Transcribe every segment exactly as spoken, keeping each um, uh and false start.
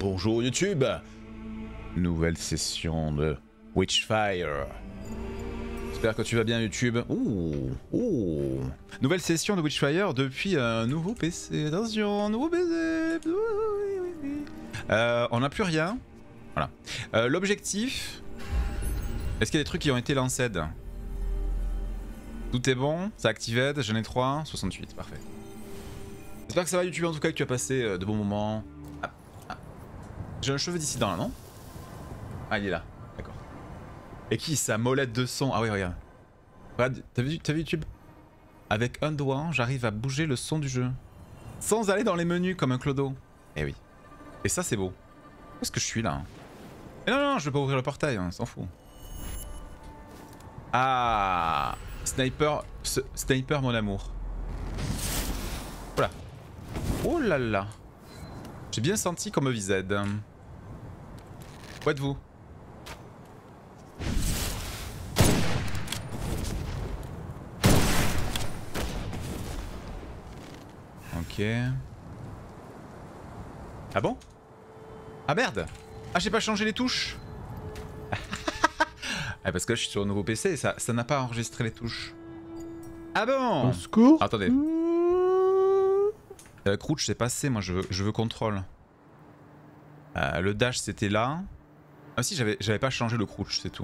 Bonjour YouTube. Nouvelle session de Witchfire. J'espère que tu vas bien YouTube. Ouh, ouh. Nouvelle session de Witchfire depuis un nouveau P C. Attention, nouveau P C. Euh, on n'a plus rien. Voilà. Euh, L'objectif. Est-ce qu'il y a des trucs qui ont été lancés? Tout est bon, ça active, j'en ai trois, soixante-huit, parfait. J'espère que ça va YouTube en tout cas, que tu as passé de bons moments. Ah, ah. J'ai un cheveu dissident là, non? Ah, il est là, d'accord. Et qui sa molette de son? Ah oui, regarde. Regarde, t'as vu, t'as vu YouTube? Avec un doigt, j'arrive à bouger le son du jeu. Sans aller dans les menus comme un clodo. Eh oui. Et ça c'est beau. Où est-ce que je suis là? Mais non, non, je vais pas ouvrir le portail, on s'en fout. Ah, Sniper, Sniper mon amour. Voilà. Oh là là. J'ai bien senti qu'on me visait. Où êtes-vous? Ok. Ah bon? Ah merde! Ah j'ai pas changé les touches! Ah, parce que là, je suis sur un nouveau P C et ça ça n'a pas enregistré les touches. Ah bon? Au secours. Attendez. Euh, Crouch c'est passé, moi je veux, je veux contrôle. Euh, le dash c'était là. Ah si, j'avais j'avais pas changé le crouch, c'est tout.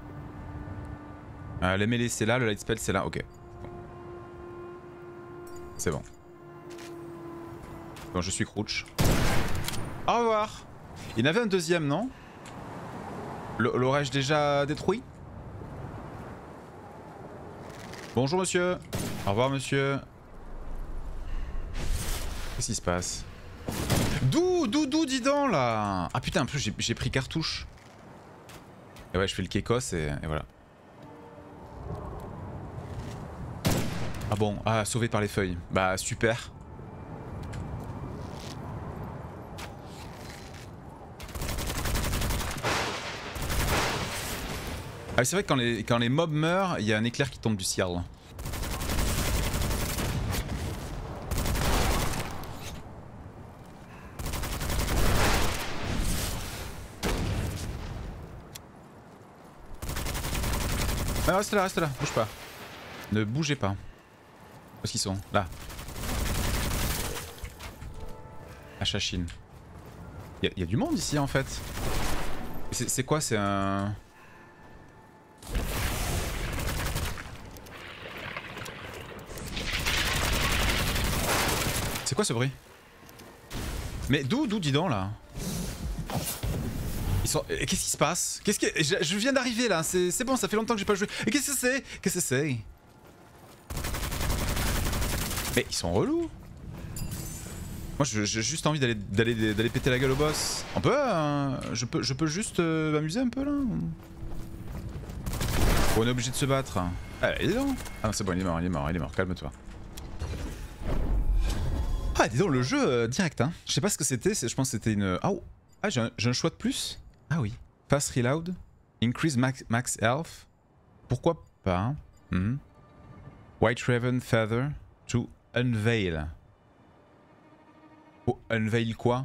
Euh, les mêlées c'est là, le light spell c'est là, ok. C'est bon. Bon, je suis crouch. Au revoir. Il y en avait un deuxième, non? L'aurais-je déjà détruit? Bonjour monsieur. Au revoir monsieur. Qu'est-ce qui se passe? D'où, d'où, d'où, dis donc là? Ah putain, en plus j'ai pris cartouche. Et ouais, je fais le kékos et, et voilà. Ah bon, ah, sauvé par les feuilles. Bah super. Ah c'est vrai que quand les, quand les mobs meurent, il y a un éclair qui tombe du ciel. Ah, reste là, reste là, bouge pas. Ne bougez pas. Où est-ce qu'ils sont? Là. À Chachine. Il y, y a du monde ici en fait. C'est quoi? C'est un... C'est quoi ce bruit? Mais d'où, d'où, dis donc là? Ils sont... Qu'est-ce qui se passe? Qu'est-ce que... Je, je viens d'arriver là, c'est bon, ça fait longtemps que j'ai pas joué. Et qu'est-ce que c'est? Qu'est-ce que c'est? Mais ils sont relous. Moi j'ai juste envie d'aller d'aller d'aller péter la gueule au boss. On peut, hein, je peux, je peux juste euh, m'amuser un peu là. On est obligé de se battre. Ah, il est là. Ah non c'est bon, il est mort, il est mort, il est mort, calme-toi. Ah dis donc le jeu euh, direct hein. Je sais pas ce que c'était, je pense que c'était une... Ah, oh. Ah j'ai un, un choix de plus. Ah oui. Fast reload. Increase max, max health. Pourquoi pas mm-hmm. White Raven Feather to unveil. Oh, unveil quoi?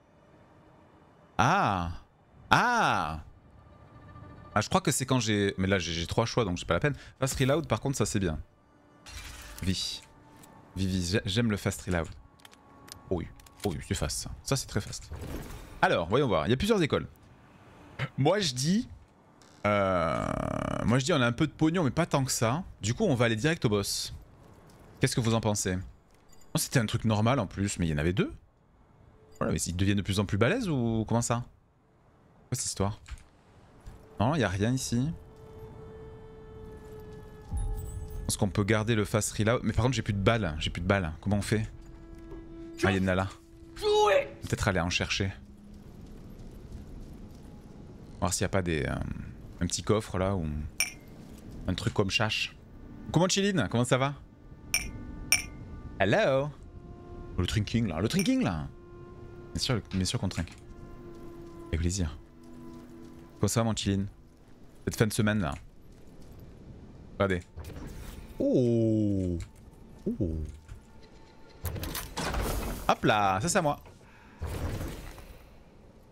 Ah. Ah. Ah je crois que c'est quand j'ai... Mais là j'ai trois choix donc c'est pas la peine. Fast reload par contre ça c'est bien. Vie. Vivi, j'aime le fast reload. Oh oui, oh oui, c'est fast ça. Ça c'est très fast. Alors, voyons voir. Il y a plusieurs écoles. Moi je dis... Euh... Moi je dis on a un peu de pognon mais pas tant que ça. Du coup on va aller direct au boss. Qu'est-ce que vous en pensez? Oh, c'était un truc normal en plus, mais il y en avait deux. Voilà, mais ils deviennent de plus en plus balèzes ou comment ça? Quoi cette histoire? Non, il n'y a rien ici. Je pense qu'on peut garder le fast reload. Mais par contre j'ai plus de balles. J'ai plus de balles. Comment on fait? Ah, il y a une là. Peut-être aller en chercher. On va voir s'il n'y a pas des, euh, un petit coffre là ou un truc comme chache. Comment Chilline? Comment ça va? Hello. Le drinking là, le drinking là. Bien sûr, bien sûr qu'on trinque. Avec plaisir. Comment ça va mon Chilline? Cette fin de semaine là. Regardez. Oh. Oh. Hop là, ça c'est à moi.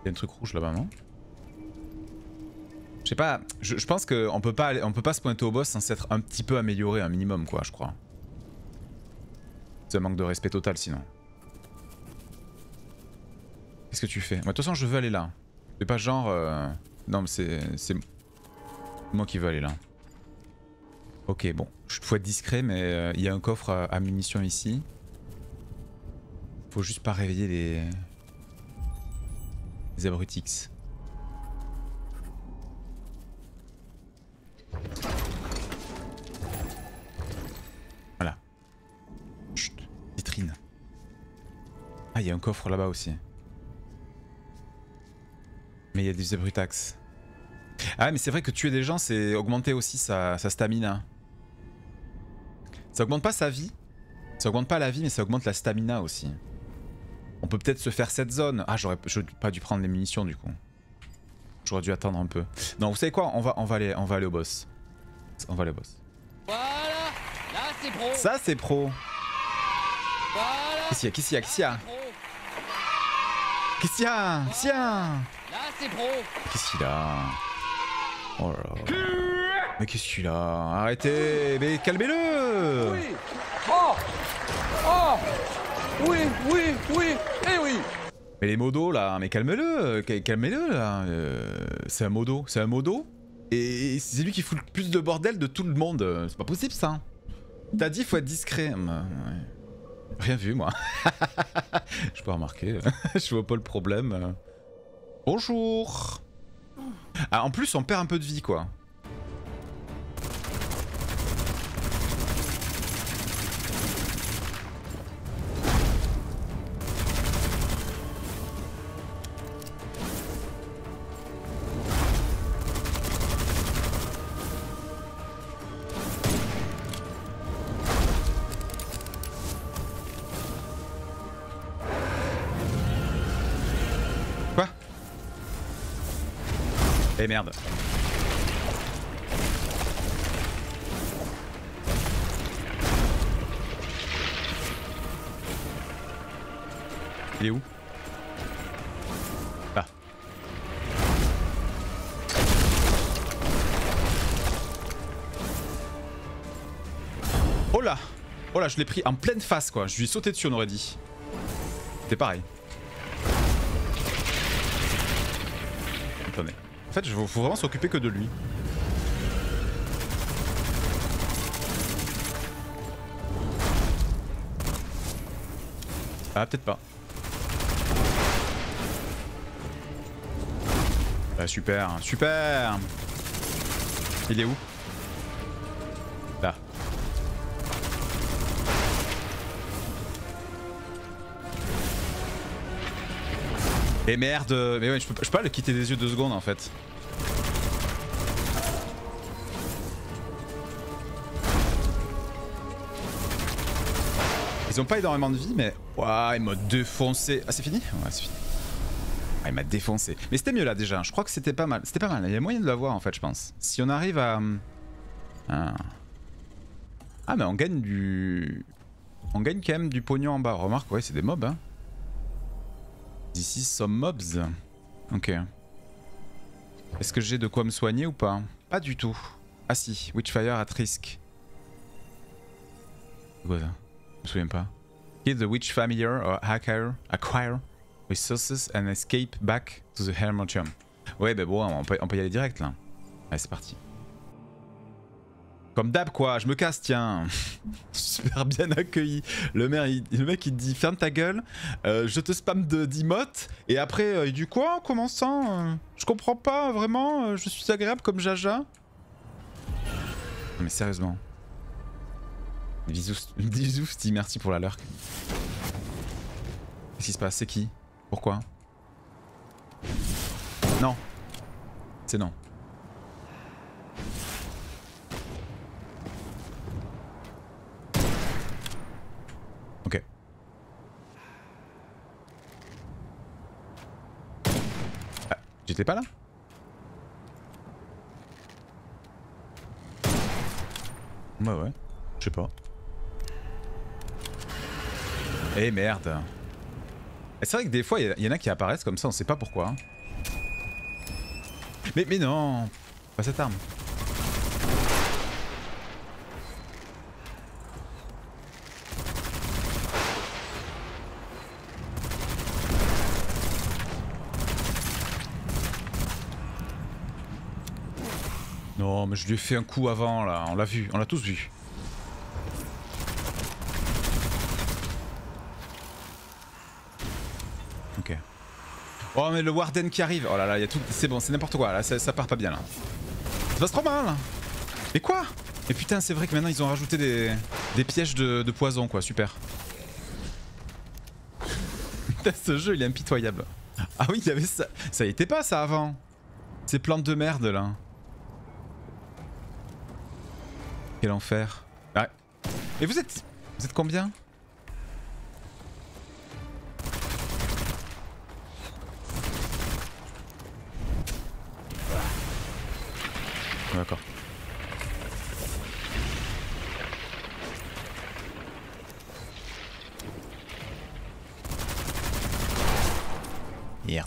y a un truc rouge là-bas, non? Je sais pas, je, je pense qu'on peut pas aller, on peut pas se pointer au boss sans s'être un petit peu amélioré un minimum quoi, je crois. C'est un manque de respect total sinon. Qu'est-ce que tu fais? Moi de toute façon je veux aller là. C'est pas genre... Euh... Non mais c'est moi qui veux aller là. Ok bon, je faut être discret mais euh, il y a un coffre à, à munitions ici. Faut juste pas réveiller les... les abrutix. Voilà. Chut, vitrine. Ah, il y a un coffre là-bas aussi. Mais il y a des abrutax. Ah, mais c'est vrai que tuer des gens, c'est augmenter aussi sa, sa stamina. Ça augmente pas sa vie. Ça augmente pas la vie, mais ça augmente la stamina aussi. On peut peut-être se faire cette zone. Ah, j'aurais pas dû prendre les munitions du coup. J'aurais dû attendre un peu. Non, vous savez quoi? On va, on va aller, on va aller au boss. On va aller au boss. Voilà, là c'est pro. Ça c'est pro. Voilà. Qu'est-ce qu'il y a? Qu'est-ce qu'il y a? Qu'est-ce qu'il y a? Qu'est-ce qu'il y a? Qu'est-ce qu'il y a? Là c'est pro. Qu'est-ce qu'il a? Oh là là. Mais qu'est-ce qu'il a? Arrêtez! Mais calmez-le! Oui. Oh. Oh. Oui, oui, oui, et oui. Mais les modos là, mais calmez-le! Calmez-le là! Euh, c'est un modo, c'est un modo? Et c'est lui qui fout le plus de bordel de tout le monde. C'est pas possible ça. T'as dit faut être discret. Ouais. Rien vu moi. Je peux remarquer. Je vois pas le problème. Bonjour. Ah en plus on perd un peu de vie quoi. Eh merde. Il est où? Là. Oh là! Oh là, je l'ai pris en pleine face quoi. Je lui ai sauté dessus, on aurait dit. C'était pareil. Attendez. En fait, il faut vraiment s'occuper que de lui. Ah, peut-être pas. Ah, super, super. Il est où? Là. Et merde, mais ouais, je peux, je peux pas le quitter des yeux deux secondes en fait. Ils ont pas énormément de vie, mais waouh, il m'a défoncé. Ah, c'est fini? Ouais, c'est fini. Ah, il m'a défoncé. Mais c'était mieux là déjà. Je crois que c'était pas mal. C'était pas mal. Il y a moyen de l'avoir en fait, je pense. Si on arrive à. Ah, ah mais on gagne du. On gagne quand même du pognon en bas. Remarque, ouais, c'est des mobs, hein. Ici, some mobs. Ok. Est-ce que j'ai de quoi me soigner ou pas? Pas du tout. Ah si, Witchfire at risk. C'est quoi ça? Je me souviens pas. Kill the witch familiar or hacker, acquire resources and escape back to the Hermetium. Ouais, bah bon, on peut, on peut y aller direct là. Allez, c'est parti. Comme d'hab quoi, je me casse, tiens. Super bien accueilli. Le, maire, il, le mec il te dit ferme ta gueule, euh, je te spam d'emotes, et après euh, il dit quoi? Comment ça euh, je comprends pas vraiment, euh, je suis agréable comme Jaja. Non mais sérieusement. Bisous, bisous, Steve, merci pour la lurk. Qu'est-ce qui se passe? C'est qui? Pourquoi? Non. C'est non. Ok. Ah, j'étais pas là? Ouais ouais, je sais pas. Eh merde. C'est vrai que des fois il y, y en a qui apparaissent comme ça, on sait pas pourquoi. Mais, mais non, pas cette arme. Non, mais je lui ai fait un coup avant là, on l'a vu, on l'a tous vu. Ok. Oh mais le Warden qui arrive, oh là là, il y a tout, c'est bon, c'est n'importe quoi, là ça, ça part pas bien là. Ça passe trop mal. Mais quoi? Mais putain, c'est vrai que maintenant ils ont rajouté des, des pièges de, de poison quoi, super. Putain, ce jeu il est impitoyable. Ah oui, il y avait ça, ça y était pas ça avant. Ces plantes de merde là. Quel enfer. Ouais. Et vous êtes... Vous êtes combien? D'accord. Yeah.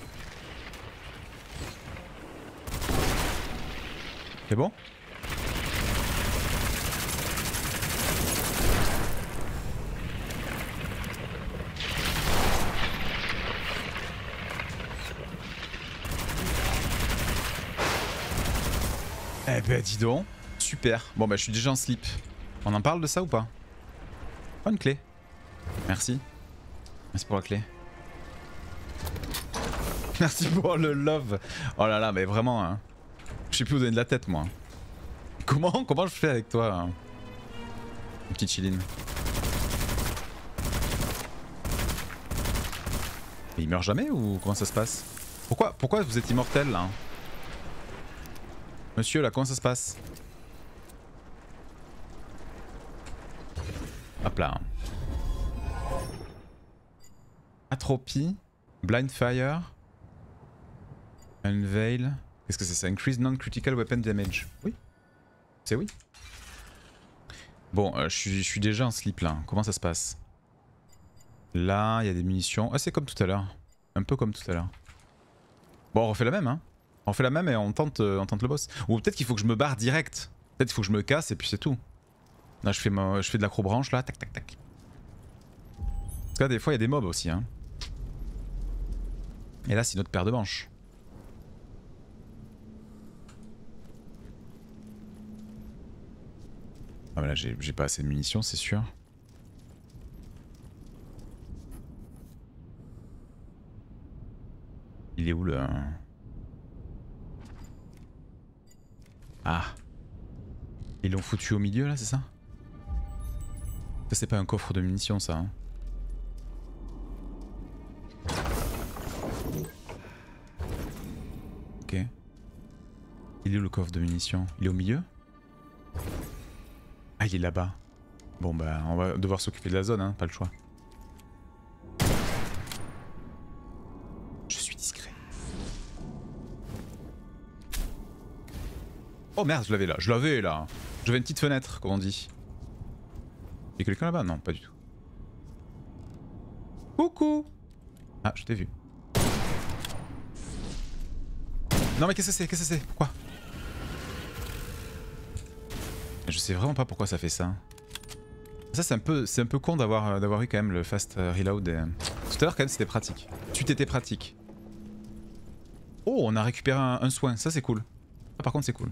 C'est bon? Eh ben dis donc, super. Bon bah je suis déjà en slip. On en parle de ça ou pas? Oh une clé. Merci. Merci pour la clé. Merci pour le love. Oh là là mais vraiment hein. Je sais plus où donner de la tête moi. Comment comment je fais avec toi hein? Une petite chiline. Mais il meurt jamais ou comment ça se passe? Pourquoi pourquoi vous êtes immortel là? Monsieur là, comment ça se passe? Hop là. Atropie, Blind Fire, Unveil. Qu'est-ce que c'est ça? Increase non-critical weapon damage. Oui. C'est oui. Bon, euh, je suis, je suis déjà en slip là. Comment ça se passe? Là, il y a des munitions. Ah, c'est comme tout à l'heure. Un peu comme tout à l'heure. Bon, on refait la même hein. On fait la même et on tente, euh, on tente le boss. Ou peut-être qu'il faut que je me barre direct. Peut-être qu'il faut que je me casse et puis c'est tout. Là je fais, ma, je fais de l'acrobranche là, tac tac tac. Parce que là des fois il y a des mobs aussi hein. Et là c'est notre paire de manches. Ah mais là j'ai pas assez de munitions c'est sûr. Il est où le... Ah. Ils l'ont foutu au milieu là, c'est ça? Ça c'est pas un coffre de munitions ça hein. Ok. Il est où le coffre de munitions? Il est au milieu? Ah il est là-bas. Bon bah on va devoir s'occuper de la zone hein, pas le choix. Je suis discret. Oh merde, je l'avais là, je l'avais là. J'avais une petite fenêtre, comme on dit. Y'a quelqu'un là-bas? Non, pas du tout. Coucou! Ah, je t'ai vu. Non mais qu'est-ce que c'est? Qu'est-ce que c'est? Pourquoi? Je sais vraiment pas pourquoi ça fait ça. Ça c'est un peu, c'est un peu con d'avoir d'avoir eu quand même le fast reload. Et... Tout à l'heure quand même c'était pratique. Tu t'étais pratique. Oh, on a récupéré un, un soin, ça c'est cool. Ah, par contre c'est cool.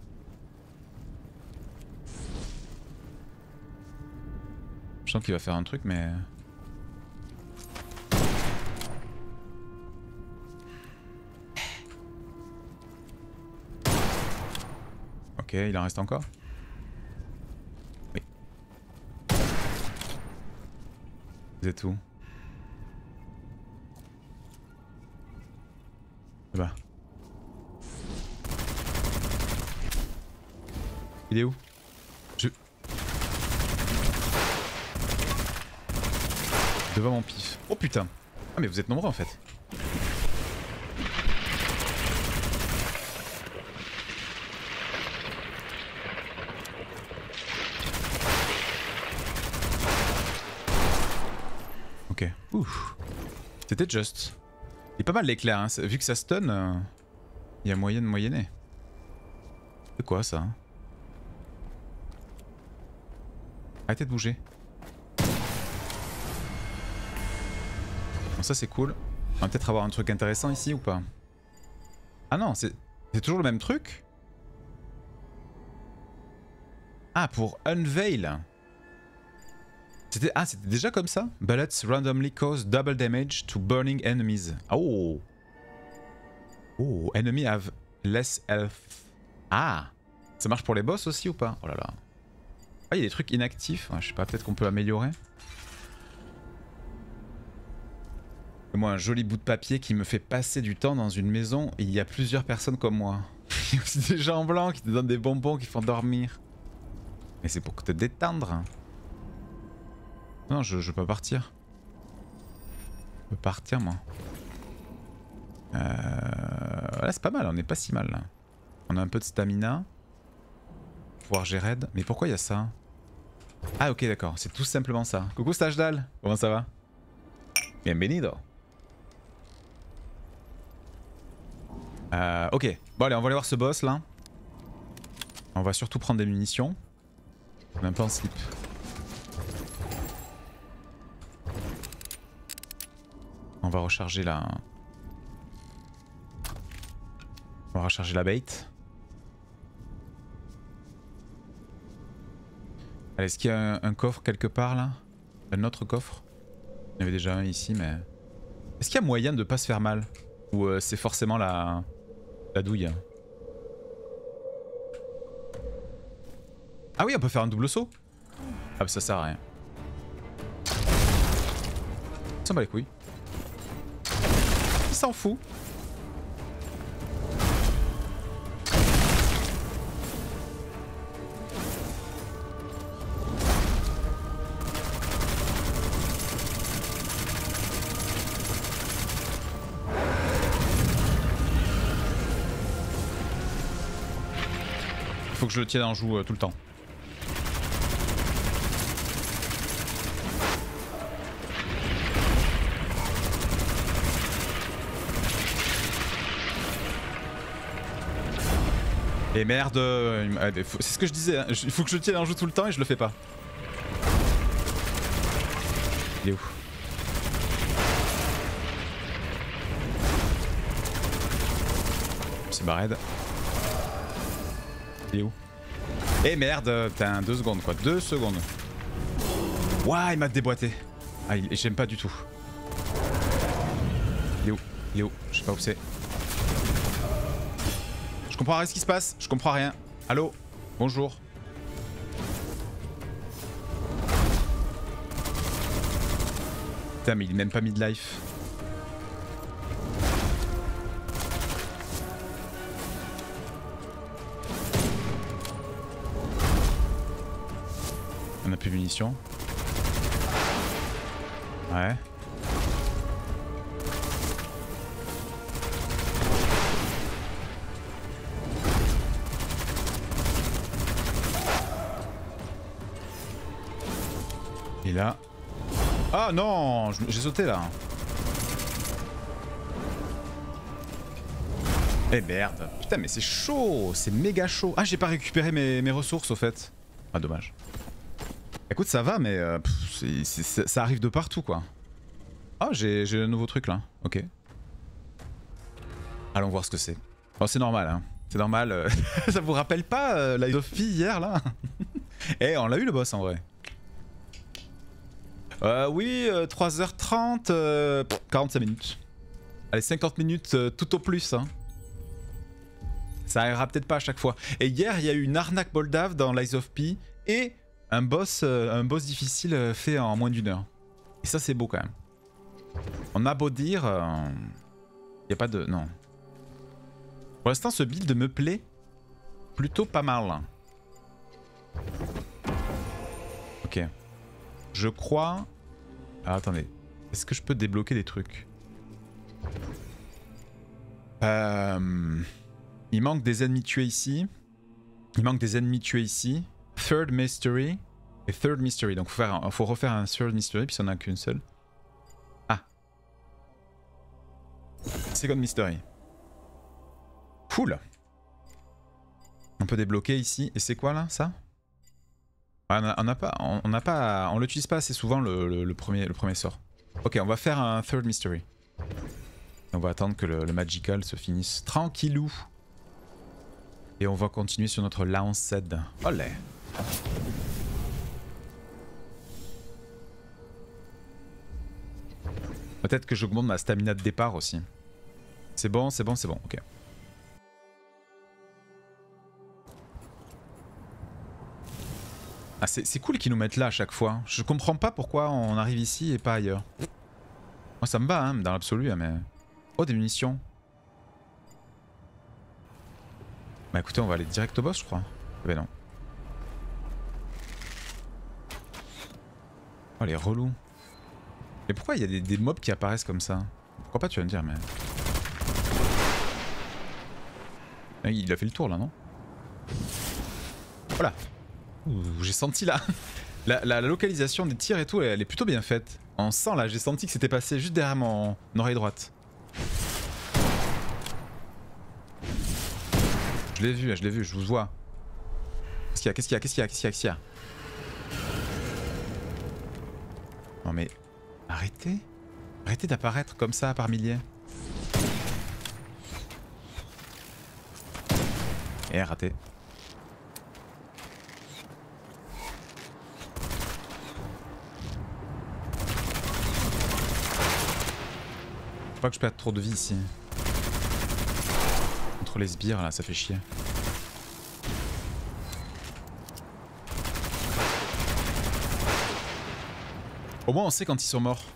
Je sens qu'il va faire un truc mais... Ok, il en reste encore. Oui. Vous êtes où? Là-bas. Il est où? Je... Devant mon pif. Oh putain. Ah mais vous êtes nombreux en fait. Ok. Ouf. C'était juste. Il est pas mal l'éclair, hein. Vu que ça stun. Euh... Il y a moyen de moyenner. C'est quoi ça? Arrêtez de bouger. Bon, ça c'est cool. On va peut-être avoir un truc intéressant ici ou pas? Ah non, c'est toujours le même truc? Ah, pour Unveil. C'était ah, c'était déjà comme ça? Bullets randomly cause double damage to burning enemies. Oh. Oh, enemy have less health. Ah. Ça marche pour les boss aussi ou pas? Oh là là. Ah, il y a des trucs inactifs. Je sais pas, peut-être qu'on peut améliorer. Moi, un joli bout de papier qui me fait passer du temps dans une maison et il y a plusieurs personnes comme moi. Il y a aussi des gens blancs qui te donnent des bonbons qui font dormir. Mais c'est pour te détendre. Non, je, je peux partir. Je peux partir, moi. Euh... Là, c'est pas mal, on n'est pas si mal. Là. On a un peu de stamina. Pouvoir gérer raid. Mais pourquoi il y a ça? Ah, ok, d'accord. C'est tout simplement ça. Coucou, Stashdal. Comment ça va? Bienvenido. Euh, ok, bon allez, on va aller voir ce boss là. On va surtout prendre des munitions. On est un peu en slip. On va recharger la... On va recharger la bait. Allez, est-ce qu'il y a un, un coffre quelque part là? Un autre coffre? Il y en avait déjà un ici, mais... Est-ce qu'il y a moyen de pas se faire mal? Ou euh, c'est forcément la... la douille? Ah oui, on peut faire un double saut? Ah bah ça sert à rien. Ça bat les couilles. Il s'en fout. Faut que je le tienne en joue euh, tout le temps. Et merde, euh, c'est ce que je disais, hein. Il faut que je le tienne en joue tout le temps et je le fais pas. Il est où? C'est barred. Il est où? Eh merde, t'as deux secondes quoi, deux secondes. Ouah, il m'a déboîté. Ah, j'aime pas du tout. Il est où? Il est où? Je sais pas où c'est. Je comprends rien ce qui se passe, je comprends rien. Allô? Bonjour. Putain, mais il est même pas mid-life. On a plus de munitions. Ouais. Et là... Ah non, j'ai sauté là. Eh merde. Putain mais c'est chaud, c'est méga chaud. Ah j'ai pas récupéré mes, mes ressources au fait. Ah dommage. Écoute ça va mais euh, pff, c'est, c'est, ça arrive de partout quoi. Ah j'ai un nouveau truc là, ok. Allons voir ce que c'est. Oh c'est normal hein, c'est normal. Euh... ça vous rappelle pas euh, la Sophie hier là? Eh on l'a eu le boss en vrai. Euh, oui, euh, trois heures trente, euh, quarante-cinq minutes. Allez, cinquante minutes euh, tout au plus. Hein. Ça arrivera peut-être pas à chaque fois. Et hier, il y a eu une arnaque Moldave dans Lies of P et un boss, euh, un boss difficile euh, fait en moins d'une heure. Et ça, c'est beau quand même. On a beau dire... Il euh, n'y a pas de... Non. Pour l'instant, ce build me plaît plutôt pas mal. Ok. Je crois... Alors attendez, est-ce que je peux débloquer des trucs? euh... Il manque des ennemis tués ici. Il manque des ennemis tués ici. Third Mystery et Third Mystery. Donc il faut, faire un... faut refaire un Third Mystery puisqu'il n'y en a qu'une seule. Ah. Second Mystery. Cool. On peut débloquer ici. Et c'est quoi là, ça? On a, on a pas, on n'a pas, on l'utilise pas assez souvent le, le, le premier, le premier sort. Ok, on va faire un third mystery. On va attendre que le, le magical se finisse tranquillou. Et on va continuer sur notre lanced. Olé. Peut-être que j'augmente ma stamina de départ aussi. C'est bon, c'est bon, c'est bon, ok. Ah, c'est cool qu'ils nous mettent là à chaque fois. Je comprends pas pourquoi on arrive ici et pas ailleurs. Moi ça me va, hein, dans l'absolu, mais... Oh, des munitions. Bah écoutez, on va aller direct au boss, je crois. Eh ben non. Oh, les relous. Mais pourquoi il y a des, des mobs qui apparaissent comme ça? Pourquoi pas, tu vas me dire, mais... Ah, il a fait le tour là, non? Voilà. J'ai senti là. La, la, la localisation des tirs et tout, elle, elle est plutôt bien faite. On sent là, j'ai senti que c'était passé juste derrière mon, mon oreille droite. Je l'ai vu, je l'ai vu, je vous vois. Qu'est-ce qu'il y a, qu'est-ce qu'il y a, qu'est-ce qu'il y a, qu'est-ce qu'il y a, qu'est-ce qu'il y a? Non mais... Arrêtez. Arrêtez d'apparaître comme ça par milliers. Et raté. Faut pas que je perde trop de vie ici. Entre les sbires là, ça fait chier. Au moins on sait quand ils sont morts.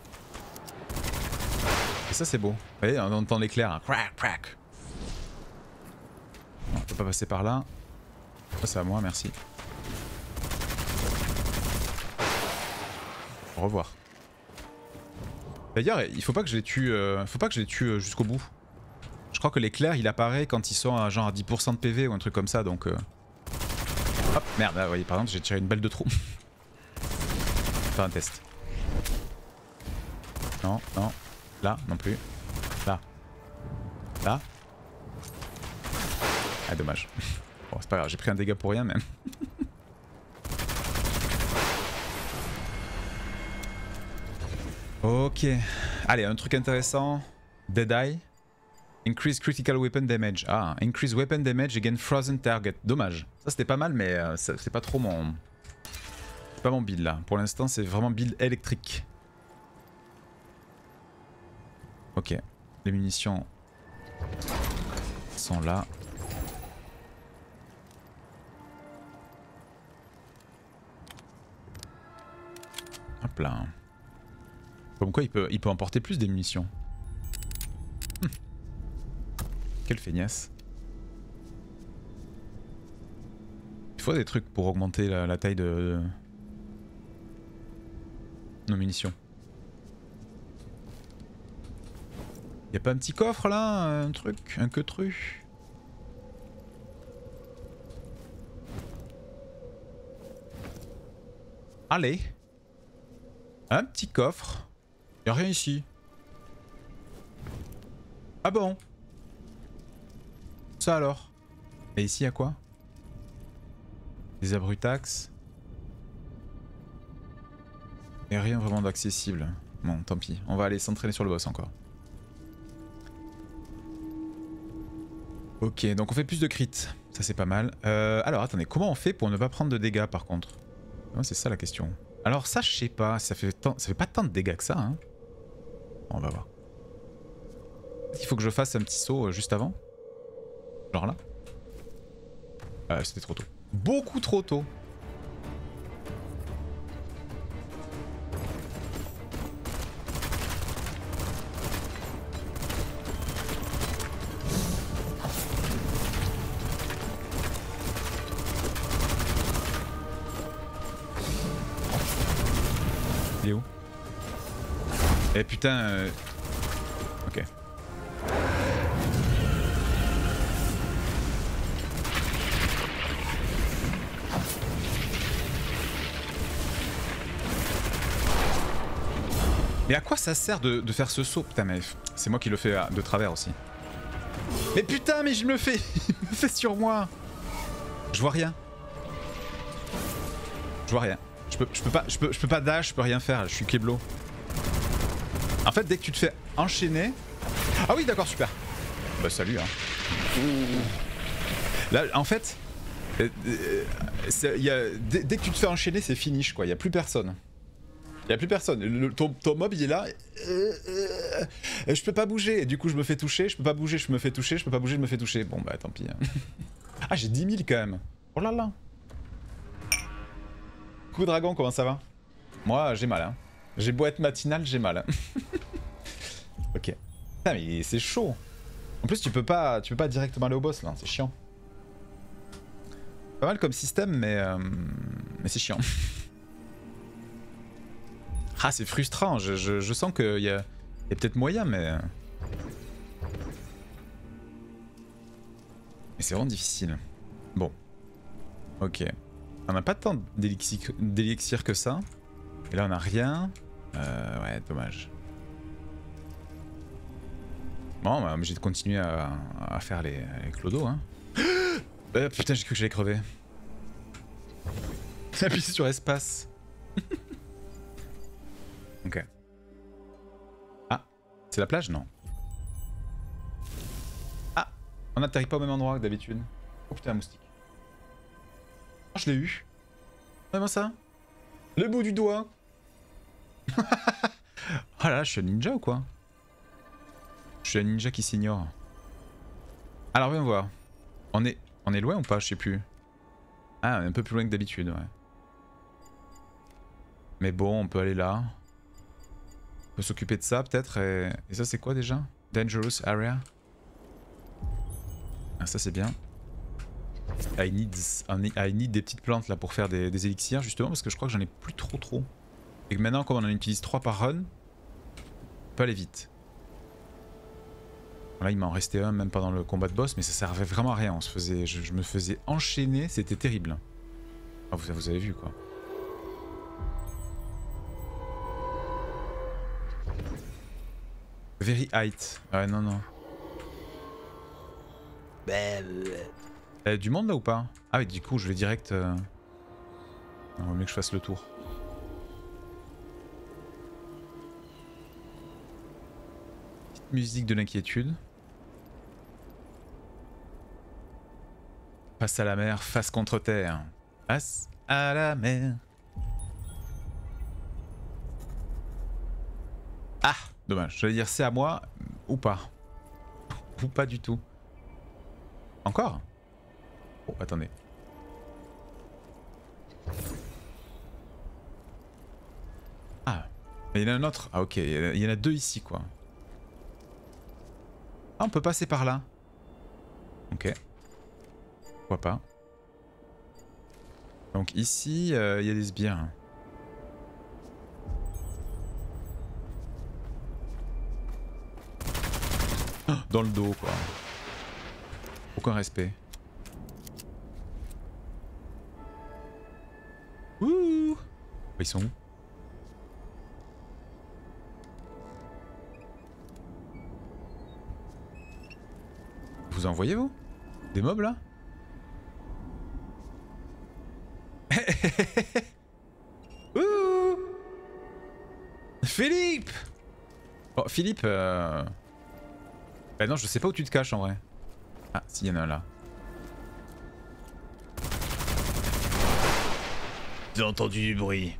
Et ça c'est beau. Vous voyez, on entend l'éclair. Hein. Crack, crack. Non, on peut pas passer par là. Ça c'est à moi, merci. Au revoir. D'ailleurs, il faut pas que je les tue, euh, faut pas que je les tue jusqu'au bout. Je crois que l'éclair il apparaît quand ils sont à genre à dix pour cent de P V ou un truc comme ça, donc... Euh... Hop, merde, là, vous voyez, par exemple j'ai tiré une balle de trou. Faire un test. Non, non. Là, non plus. Là. Là. Ah, dommage. Bon, c'est pas grave, j'ai pris un dégât pour rien, même. Ok. Allez, un truc intéressant. Dead Eye. Increase critical weapon damage. Ah, increase weapon damage against frozen target. Dommage. Ça c'était pas mal, mais euh, c'est pas trop mon... C'est pas mon build là. Pour l'instant, c'est vraiment build électrique. Ok. Les munitions sont là. Hop là. Comme quoi il peut, il peut emporter plus des munitions. Hum. Quelle feignasse. Il faut des trucs pour augmenter la, la taille de, de nos munitions. Y'a pas un petit coffre là? Un truc? Un queutru? Allez. Un petit coffre. Y'a rien ici. Ah bon? Ça alors? Et ici y'a quoi? Des abrutax. Et rien vraiment d'accessible. Bon, tant pis. On va aller s'entraîner sur le boss encore. Ok, donc on fait plus de crit. Ça c'est pas mal. Euh, alors attendez, comment on fait pour ne pas prendre de dégâts par contre? Oh, c'est ça la question. Alors ça je sais pas, ça fait, tant... ça fait pas tant de dégâts que ça. Hein. Bon, on va voir. Il faut que je fasse un petit saut juste avant. Genre là. Ah, c'était trop tôt. Beaucoup trop tôt. Il est où? Eh putain... Euh... Ok. Mais à quoi ça sert de, de faire ce saut? Putain mais c'est moi qui le fais de travers aussi. Mais putain, mais je me fais... Il me fait sur moi. Je vois rien. Je vois rien. Je peux, je peux pas, je peux, je peux pas dash, je peux rien faire, je suis Keblo. En fait, dès que tu te fais enchaîner... Ah oui, d'accord, super. Bah salut, hein. Là, en fait, euh, euh, y a, dès, dès que tu te fais enchaîner, c'est finish, quoi. Il y a plus personne. Il y a plus personne. Le, ton, ton mob, il est là. Euh, euh, je peux pas bouger. Et du coup, je me fais toucher. Je peux pas bouger, je me fais toucher. Je peux pas bouger, je me fais toucher. Bon, bah tant pis. Hein. Ah, j'ai dix mille quand même. Oh là là. Coucou Dragon, comment ça va? Moi, j'ai mal. Hein. J'ai beau être matinal, j'ai mal. Hein. Ok. Putain, mais c'est chaud. En plus, tu peux pas, tu peux pas directement aller au boss là. C'est chiant. Pas mal comme système, mais euh, mais c'est chiant. Ah, c'est frustrant. Je, je, je sens qu'il y a, y a peut-être moyen, mais mais c'est vraiment difficile. Bon. Ok. On n'a pas tant d'élixir que ça. Et là, on a rien. Euh, ouais, dommage. Bon, on va obligé de continuer à, à faire les, les clodos. Hein. Euh, putain, j'ai cru que j'allais crever. J'ai appuyé sur espace. Ok. Ah, c'est la plage? Non. Ah, on n'atterrit pas au même endroit que d'habitude. Oh putain, un moustique. Oh, je l'ai eu. Vraiment ça? Le bout du doigt. Oh là là, je suis un ninja ou quoi? Je suis un ninja qui s'ignore. Alors, viens voir. On est, on est loin ou pas? Je sais plus. Ah, on est un peu plus loin que d'habitude, ouais. Mais bon, on peut aller là. On peut s'occuper de ça peut-être. Et... et ça, c'est quoi déjà? Dangerous area. Ah, ça, c'est bien. I need, I need des petites plantes là pour faire des, des élixirs, justement, parce que je crois que j'en ai plus trop trop. Et que maintenant, comme on en utilise trois par run, on peut aller vite. Là, il m'en restait un même pendant le combat de boss, mais ça servait vraiment à rien. On se faisait, je, je me faisais enchaîner, c'était terrible. Ah, vous, vous avez vu quoi. Very height. Ouais, non, non. Euh, du monde là ou pas? Ah oui, du coup, je vais direct... Euh... Il vaut mieux que je fasse le tour. Petite musique de l'inquiétude. Face à la mer, face contre terre. Face à la mer. Ah, dommage. J'allais dire c'est à moi ou pas. Ou pas du tout. Encore? Oh, attendez. Ah, il y en a un autre. Ah ok, il y en a deux ici quoi. Ah, on peut passer par là. Ok. Pourquoi pas. Donc ici, euh, il y a des sbires. Oh, dans le dos quoi. Aucun respect. Ouh. Ils sont où? Vous en voyez vous? Des mobs là? Ouh. Philippe. Oh Philippe euh... Bah non je sais pas où tu te caches en vrai. Ah si y en a un là. J'ai entendu du bruit.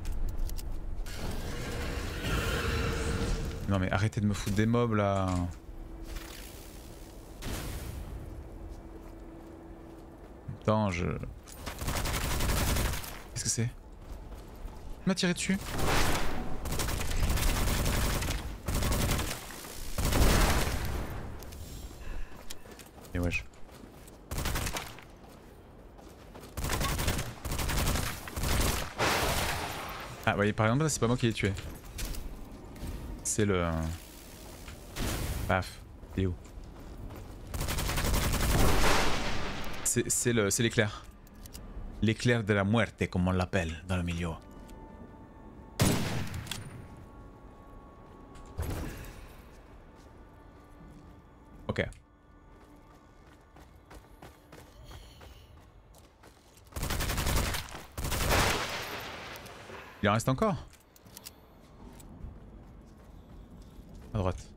Non mais arrêtez de me foutre des mobs là. Attends je... Qu'est-ce que c'est? Il m'a tiré dessus. Et wesh. Ah, vous voyez, par exemple, c'est pas moi qui l'ai tué. C'est le... Paf. Il est où? C'est le, c'est l'éclair. L'éclair de la muerte, comme on l'appelle dans le milieu. Ok. Il en reste encore? À droite.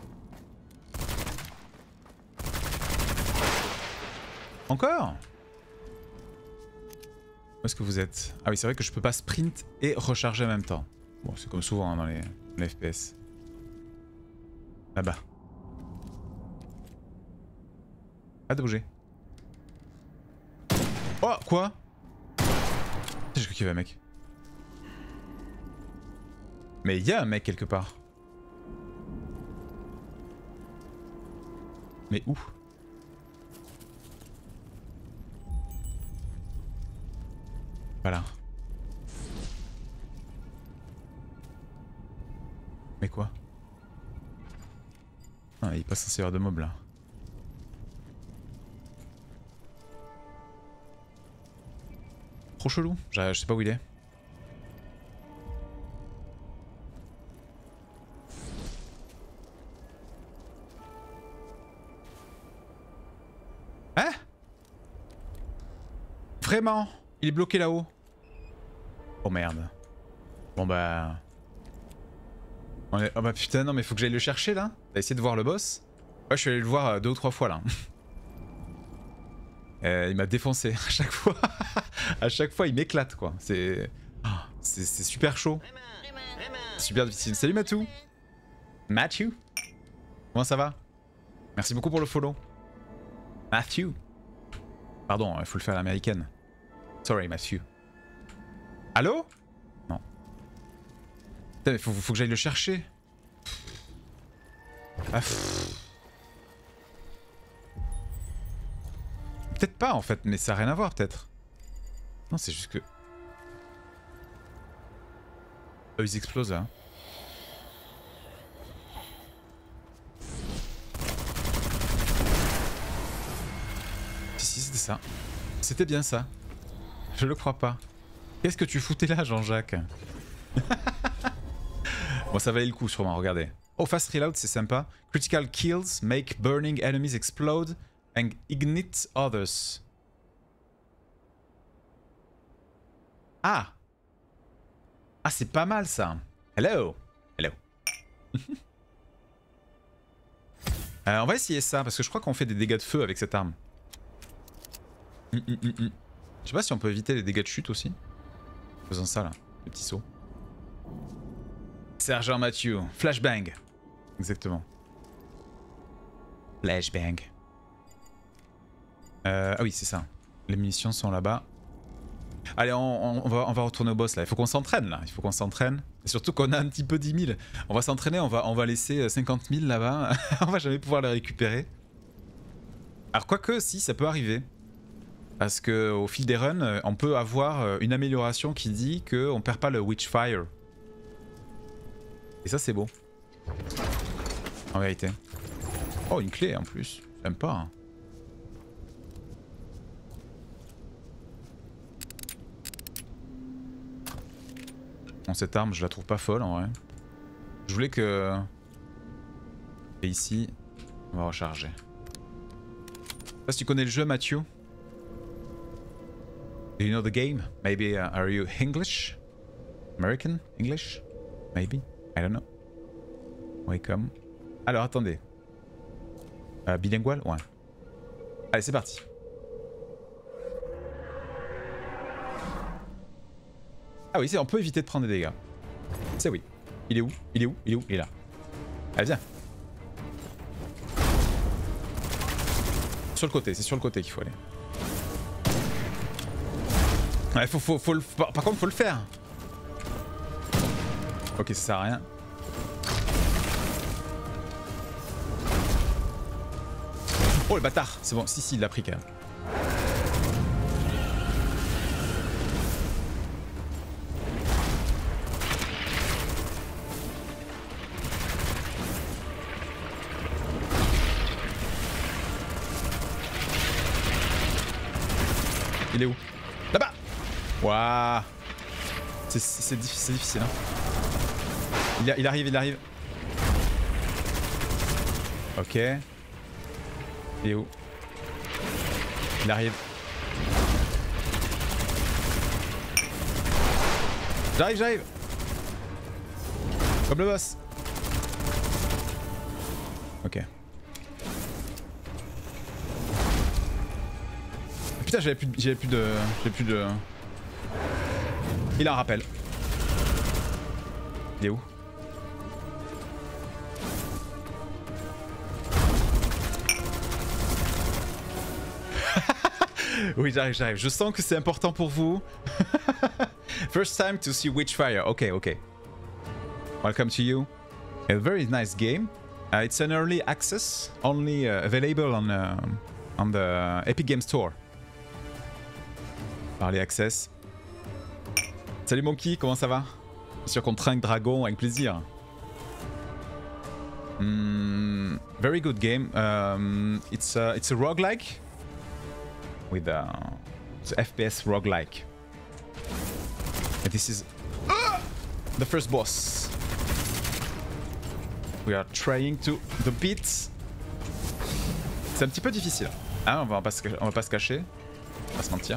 Encore? Où est-ce que vous êtes? Ah oui, c'est vrai que je peux pas sprint et recharger en même temps. Bon, c'est comme souvent hein, dans les, les F P S. Là-bas. Pas de bouger. Oh, quoi? J'ai cru qu'il y avait un mec. Mais il y a un mec quelque part. Mais où? Voilà. Mais quoi? Ah, il est pas censé y avoir de mobs là. Trop chelou, je sais pas où il est. Hein? Vraiment? Il est bloqué là-haut. Oh merde. Bon bah... On est... Oh bah putain non mais faut que j'aille le chercher là. T'as essayé de voir le boss? Ouais je suis allé le voir deux ou trois fois là. euh, il m'a défoncé à chaque fois. À chaque fois il m'éclate quoi. C'est... Oh, c'est super chaud. Super difficile. Salut Matou. Matthew. Comment ça va? Merci beaucoup pour le follow. Matthew. Pardon, il faut le faire à l'américaine. Sorry Matthew. Allô? Non. Putain, mais faut, faut que j'aille le chercher. Ah, peut-être pas en fait, mais ça n'a rien à voir peut-être. Non, c'est juste que... Oh, ils explosent là. Si, si, c'était ça. C'était bien ça. Je le crois pas. Qu'est-ce que tu foutais là, Jean-Jacques? Bon, ça valait le coup sûrement, regardez. Oh, fast reload, c'est sympa. Critical kills make burning enemies explode and ignite others. Ah! Ah, c'est pas mal ça. Hello! Hello. euh, on va essayer ça, parce que je crois qu'on fait des dégâts de feu avec cette arme. Mm, mm, mm, mm. Je sais pas si on peut éviter les dégâts de chute aussi. En faisant ça là, le petit saut. Sergent Mathieu, flashbang. Exactement. Flashbang. Euh, ah oui, c'est ça. Les munitions sont là-bas. Allez, on, on, va, on va retourner au boss là. Il faut qu'on s'entraîne là. Il faut qu'on s'entraîne. Surtout qu'on a un petit peu dix mille. On va s'entraîner, on va, on va laisser cinquante mille là-bas. On va jamais pouvoir les récupérer. Alors, quoique, si, ça peut arriver. Parce qu'au fil des runs, on peut avoir une amélioration qui dit qu'on perd pas le Witchfire. Et ça, c'est beau. En vérité. Oh, une clé en plus. J'aime pas. Hein. Bon, cette arme, je la trouve pas folle en vrai. Je voulais que... Et ici, on va recharger. Je sais pas si tu connais le jeu, Mathieu. Do you know the game? Maybe uh, are you English? American? English? Maybe? I don't know. Welcome. Alors attendez. Euh, bilingual? Ouais. Allez, c'est parti. Ah oui, on peut éviter de prendre des dégâts. C'est oui. Il est où? Il est où? Il est où? Il est là. Allez, viens. Sur le côté, c'est sur le côté qu'il faut aller. Ouais, faut, faut, faut le... Par, par contre, faut le faire. Ok, ça sert à rien. Oh le bâtard. C'est bon, si, si, il l'a pris quand même. Il est où? Là-bas. Waouh. C'est difficile, difficile hein. Il, a, il arrive, il arrive. Ok. Il est où? Il arrive. J'arrive, j'arrive. Comme le boss. Ok. Putain, j'avais plus, de... j'avais plus de... J'avais plus de... Il a un rappel. Il est où? Oui, j'arrive, j'arrive. Je sens que c'est important pour vous. First time to see Witchfire. Ok, ok. Welcome to you. A very nice game. Uh, it's an early access, only uh, available on, uh, on the Epic Games Store. Early access. Salut Monkey, comment ça va? Bien sûr qu'on trinque Dragon avec plaisir. Mm, very good game. Um, it's, a, it's a roguelike. With a uh, F P S roguelike. And this is uh, the first boss. We are trying to the beat. C'est un petit peu difficile. Ah, on va pas se, on va pas se cacher. On va pas se mentir.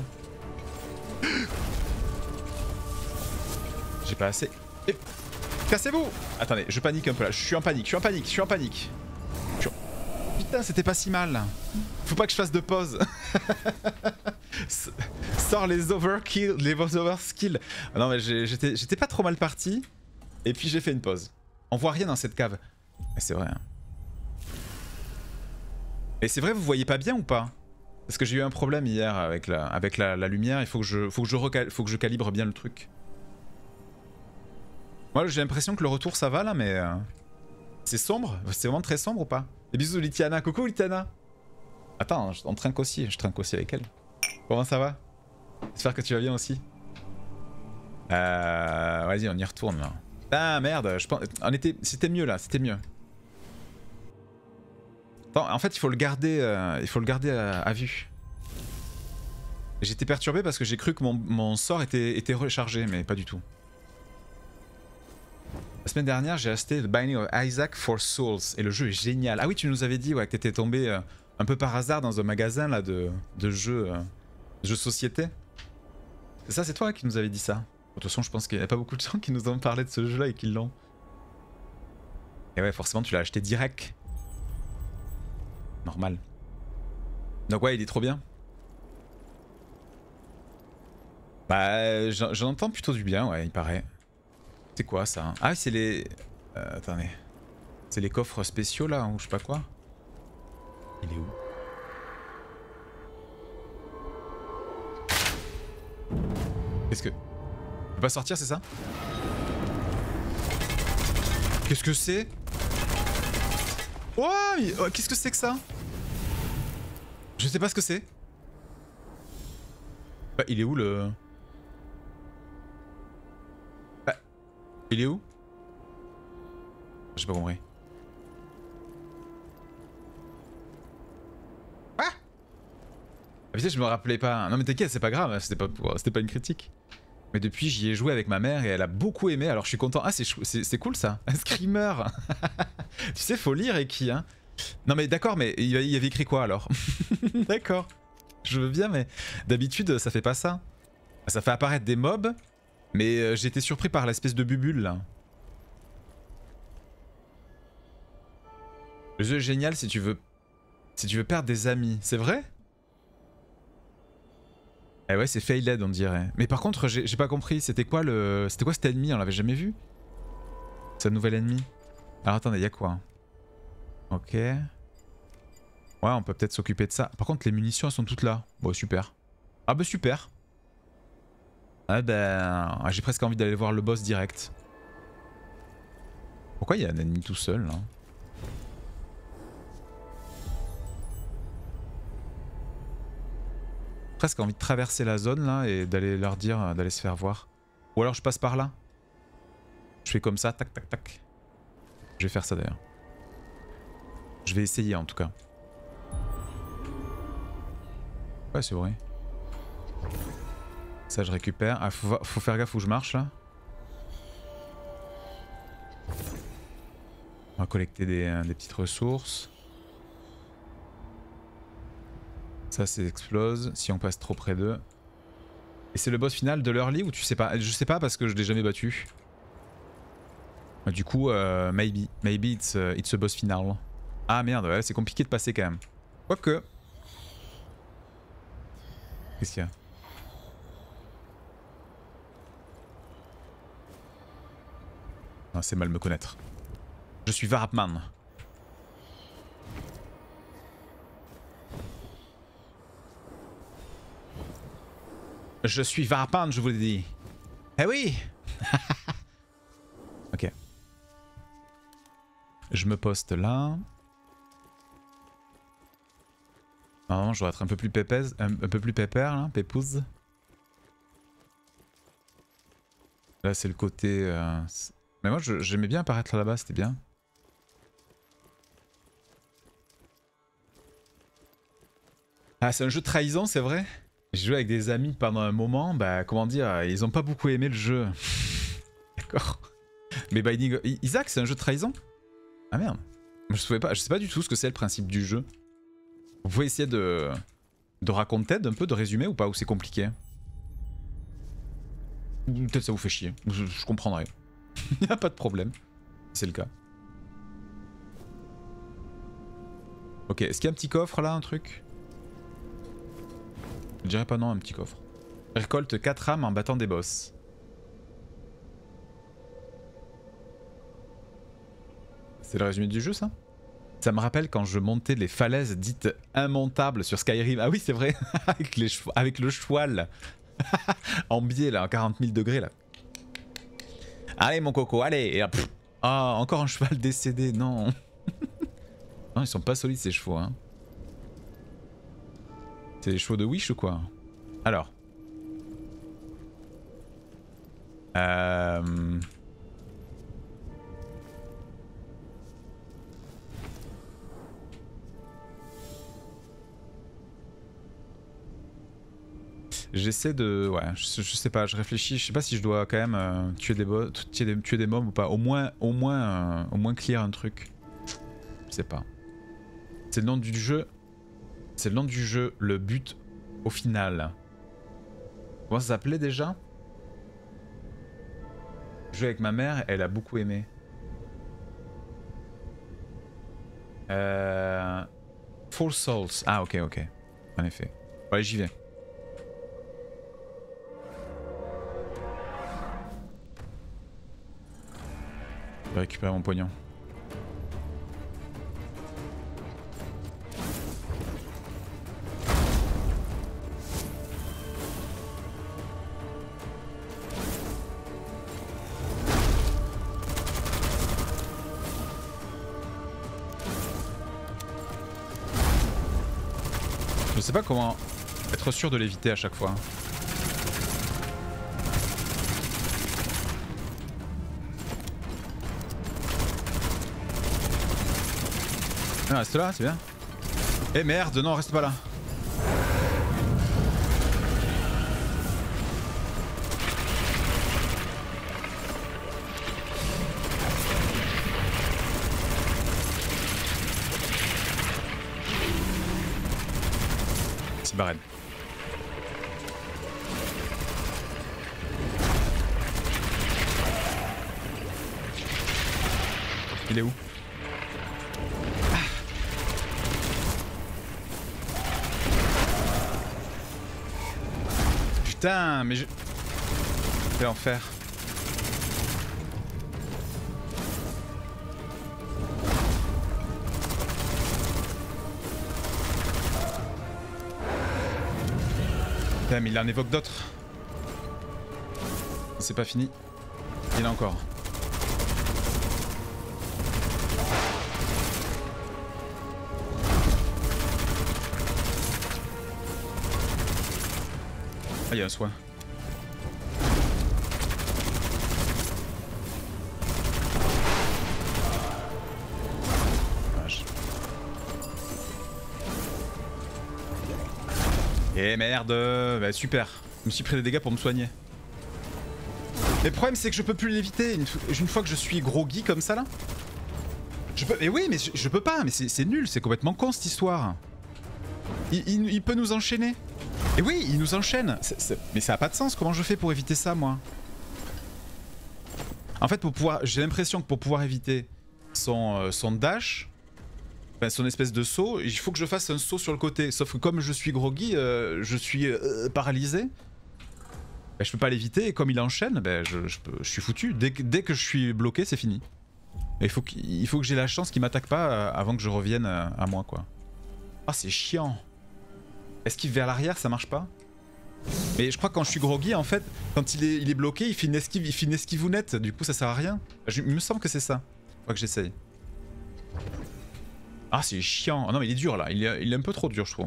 J'ai pas assez. Et... Cassez-vous! Attendez, je panique un peu là. Je suis en panique, je suis en panique, je suis en panique. Je suis en... Putain, c'était pas si mal. Faut pas que je fasse de pause. Sors les overkill, les overskill. Non mais j'étais pas trop mal parti. Et puis j'ai fait une pause. On voit rien dans cette cave. Mais c'est vrai. Hein. Et c'est vrai, vous voyez pas bien ou pas? Parce que j'ai eu un problème hier avec la, avec la, la lumière. Il faut que je, faut que je recal, faut que je calibre bien le truc. Moi j'ai l'impression que le retour ça va là, mais euh, c'est sombre. C'est vraiment très sombre ou pas? Et bisous Litiana. Coucou Litiana. Attends, on trinque aussi. Je trinque aussi avec elle. Comment ça va? J'espère que tu vas bien aussi. Euh, Vas-y, on y retourne là. Ah merde, je pense... on était... c'était mieux là, c'était mieux. Attends, en fait, il faut le garder, euh... il faut le garder à, à vue. J'étais perturbé parce que j'ai cru que mon, mon sort était... était rechargé, mais pas du tout. La semaine dernière, j'ai acheté The Binding of Isaac for Souls et le jeu est génial. Ah oui, tu nous avais dit ouais, que t'étais tombé euh, un peu par hasard dans un magasin là de, de jeux, euh, jeux société. C'est ça, c'est toi qui nous avais dit ça. De toute façon, je pense qu'il n'y a pas beaucoup de gens qui nous ont parlé de ce jeu là et qui l'ont. Et ouais, forcément, tu l'as acheté direct. Normal. Donc ouais, il est trop bien. Bah, j'en entends plutôt du bien, ouais, il paraît. C'est quoi ça? Ah, c'est les... Euh, attendez. C'est les coffres spéciaux là, ou je sais pas quoi. Il est où? Qu'est-ce que... Je peux pas sortir, c'est ça? Qu'est-ce que c'est? Oh, oh qu'est-ce que c'est que ça? Je sais pas ce que c'est. Bah, il est où le... Bah, il est où? J'ai pas compris. Ah, ah putain, je me rappelais pas. Non mais t'inquiète, c'est pas grave, c'était pas, c'était pas une critique. Mais depuis, j'y ai joué avec ma mère et elle a beaucoup aimé, alors je suis content. Ah, c'est cool ça. Un screamer. Tu sais, faut lire et qui, hein. Non mais d'accord, mais il y avait écrit quoi alors? D'accord. Je veux bien, mais d'habitude, ça fait pas ça. Ça fait apparaître des mobs, mais euh, j'ai été surpris par l'espèce de bubule là. Le jeu est génial si tu veux, si tu veux perdre des amis. C'est vrai? Eh ouais, c'est Failed on dirait. Mais par contre, j'ai pas compris. C'était quoi le, c'était quoi cet ennemi? On l'avait jamais vu. C'est un nouvel ennemi. Alors attendez, y'a quoi? Ok. Ouais, on peut peut-être s'occuper de ça. Par contre, les munitions, elles sont toutes là. Bon, super. Ah bah super. Ah ben... j'ai presque envie d'aller voir le boss direct. Pourquoi il y a un ennemi tout seul, là? Presque envie de traverser la zone, là, et d'aller leur dire d'aller se faire voir. Ou alors je passe par là. Je fais comme ça, tac, tac, tac. Je vais faire ça, d'ailleurs. Je vais essayer, en tout cas. Ouais, c'est vrai. Ça, je récupère. Ah, faut, faut faire gaffe où je marche, là. On va collecter des, des petites ressources. Ça, c'est explose si on passe trop près d'eux. Et c'est le boss final de l'early ou tu sais pas? Je sais pas parce que je l'ai jamais battu. Du coup, euh, maybe. Maybe it's, uh, it's a boss final. Ah merde, ouais, c'est compliqué de passer quand même. Quoique. Qu'est-ce qu'il y a? Ah, c'est mal me connaître. Je suis Varapman. Je suis Varapman, je vous l'ai dit. Eh oui. Ok. Je me poste là. Normalement, je dois être un peu plus pépèze, un, un peu plus pépère là, pépouze. Là, c'est le côté. Euh... Mais moi, j'aimais bien apparaître là-bas, c'était bien. Ah, c'est un jeu de trahison, c'est vrai? J'ai joué avec des amis pendant un moment, bah comment dire, ils ont pas beaucoup aimé le jeu. D'accord. Mais Binding... Isaac, c'est un jeu de trahison? Ah merde. Je savais pas, je sais pas du tout ce que c'est le principe du jeu. Vous pouvez essayer de, de raconter un peu, de résumer ou pas, ou c'est compliqué? Peut-être ça vous fait chier, je, je comprendrai. Il n'y a pas de problème, c'est le cas. Ok, est-ce qu'il y a un petit coffre là, un truc? Je dirais pas non, un petit coffre. Récolte quatre âmes en battant des boss. C'est le résumé du jeu ça? Ça me rappelle quand je montais les falaises dites immontables sur Skyrim. Ah oui c'est vrai, avec, les avec le cheval. En biais là, à quarante mille degrés là. Allez mon coco, allez. Et hop. Ah, encore un cheval décédé, non. Non, ils sont pas solides ces chevaux hein. C'est les chevaux de Wish ou quoi? Alors. Euh... J'essaie de... Ouais, je, je sais pas, je réfléchis, je sais pas si je dois quand même euh, tuer des boss, tuer des, tuer des mobs ou pas. Au moins, au moins, euh, au moins clear un truc. Je sais pas. C'est le nom du jeu. C'est le nom du jeu, le but au final. Comment ça s'appelait déjà? Jouer avec ma mère, elle a beaucoup aimé. Euh... Full Souls. Ah ok ok. En effet. Ouais j'y vais. Je vais récupérer mon pognon. Je sais pas comment être sûr de l'éviter à chaque fois. Ah, reste là, c'est bien. Eh merde, non, reste pas là. C'est Barren. Il est où? Putain, mais je... Quel enfer. Putain, mais il en évoque d'autres. C'est pas fini. Il y en a encore. Ah, il y a un soin. Vache. Eh merde, bah super. Je me suis pris des dégâts pour me soigner. Mais le problème c'est que je peux plus l'éviter une, une fois que je suis groggy comme ça là. Je peux... Mais oui mais je, je peux pas, mais c'est nul, c'est complètement con cette histoire. Il, il, il peut nous enchaîner. Et oui, il nous enchaîne. C'est, c'est... Mais ça a pas de sens. Comment je fais pour éviter ça, moi? En fait, pour pouvoir, j'ai l'impression que pour pouvoir éviter son, euh, son dash, enfin, son espèce de saut, il faut que je fasse un saut sur le côté. Sauf que comme je suis groggy, euh, je suis euh, paralysé. Ben, je peux pas l'éviter et comme il enchaîne, ben, je, je, peux, je suis foutu. Dès que, dès que je suis bloqué, c'est fini. Et il faut, qu'il faut que j'ai la chance qu'il m'attaque pas euh, avant que je revienne euh, à moi, quoi. Ah, c'est chiant. Esquive vers l'arrière, ça marche pas? Mais je crois que quand je suis groggy, en fait, quand il est, il est bloqué, il fait une esquive, il fait une esquivounette. Du coup, ça sert à rien. Je, il me semble que c'est ça. Faut que j'essaye. Ah, c'est chiant. Ah non, mais il est dur là. Il est, il est un peu trop dur, je trouve.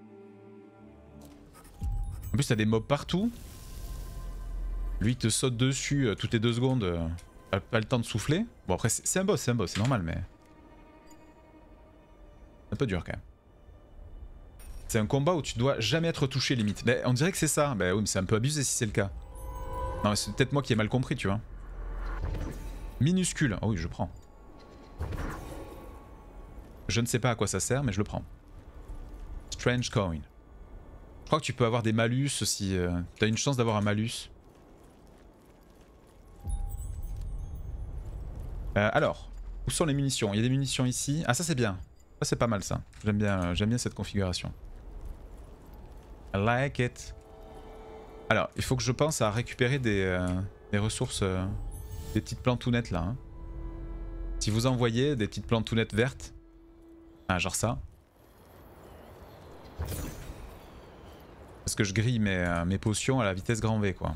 En plus, t'as des mobs partout. Lui, il te saute dessus euh, toutes les deux secondes. Euh, pas, pas le temps de souffler. Bon, après, c'est un boss, c'est un boss, c'est normal, mais. C'est un peu dur quand même. C'est un combat où tu dois jamais être touché limite. Mais on dirait que c'est ça. Bah oui, mais c'est un peu abusé si c'est le cas. Non, c'est peut-être moi qui ai mal compris, tu vois. Minuscule. Oh oui, je prends. Je ne sais pas à quoi ça sert, mais je le prends. Strange coin. Je crois que tu peux avoir des malus si... Euh, tu as une chance d'avoir un malus. Euh, alors, où sont les munitions? Il y a des munitions ici. Ah, ça c'est bien. Ça c'est pas mal ça. J'aime bien, j'aime bien cette configuration. I like it. Alors, il faut que je pense à récupérer des, euh, des ressources, euh, des petites plantounettes là. Hein. Si vous en voyez, des petites plantounettes vertes. Ah, genre ça. Parce que je grille mes, euh, mes potions à la vitesse grand V, quoi.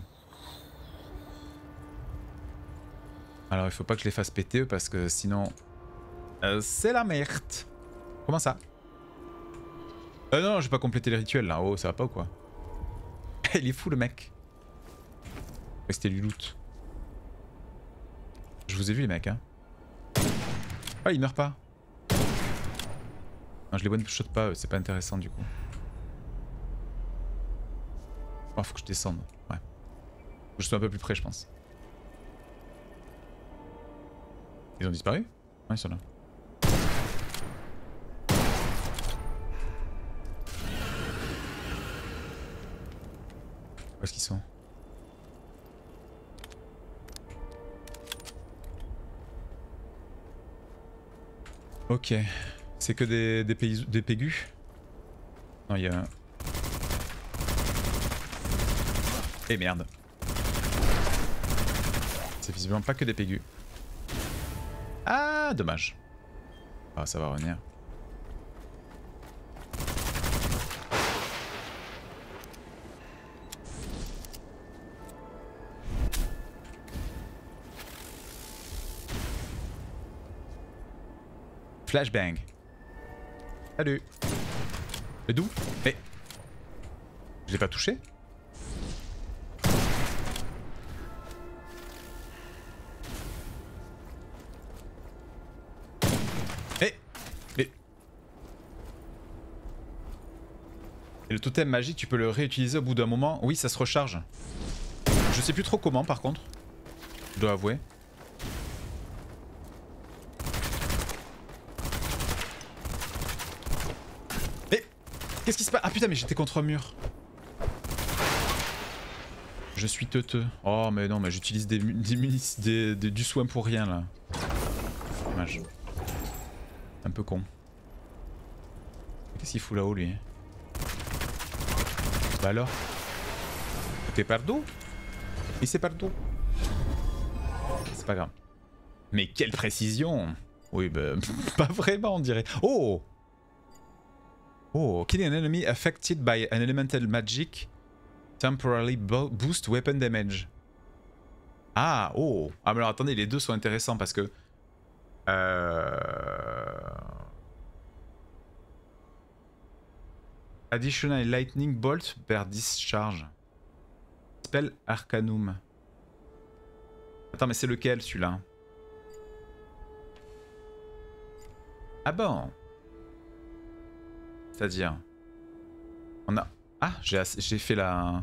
Alors, il faut pas que je les fasse péter parce que sinon... Euh, c'est la merde. Comment ça? Euh, non, non, j'ai pas complété les rituels là. Oh, ça va pas ou quoi? Il est fou le mec. C'était du loot. Je vous ai vu les mecs, hein. Ah, il meurt pas. Non, je les one-shot pas, c'est pas intéressant du coup. Oh, faut que je descende. Ouais. Faut que je sois un peu plus près, je pense. Ils ont disparu? Ouais, ils sont là. Où est-ce qu'ils sont? Ok. C'est que des, des, pays, des pégus? Non, il y a... Eh merde. C'est visiblement pas que des pégus. Ah, dommage. Ah, ça va revenir. Flashbang. Salut. Mais d'où? Mais... Je l'ai pas touché? Eh Mais... Et le totem magique, tu peux le réutiliser au bout d'un moment? Oui, ça se recharge. Je sais plus trop comment par contre. Je dois avouer. Qu'est-ce qui se passe? Ah putain, mais j'étais contre un mur. Je suis teuteux. Oh mais non, mais j'utilise des, des, des, des, du soin pour rien là. Dommage. Un peu con. Qu'est-ce qu'il fout là-haut lui? Bah alors? T'es pardo? Et c'est pardo? C'est pas grave. Mais quelle précision! Oui, bah, pas vraiment on dirait. Oh! Oh, killing an enemy affected by an elemental magic temporarily bo boost weapon damage. Ah, oh. Ah, mais alors attendez, les deux sont intéressants parce que... Euh... Additional lightning bolt per discharge. Spell arcanum. Attends, mais c'est lequel celui-là? Ah bon? C'est-à-dire... On a... Ah, j'ai fait la...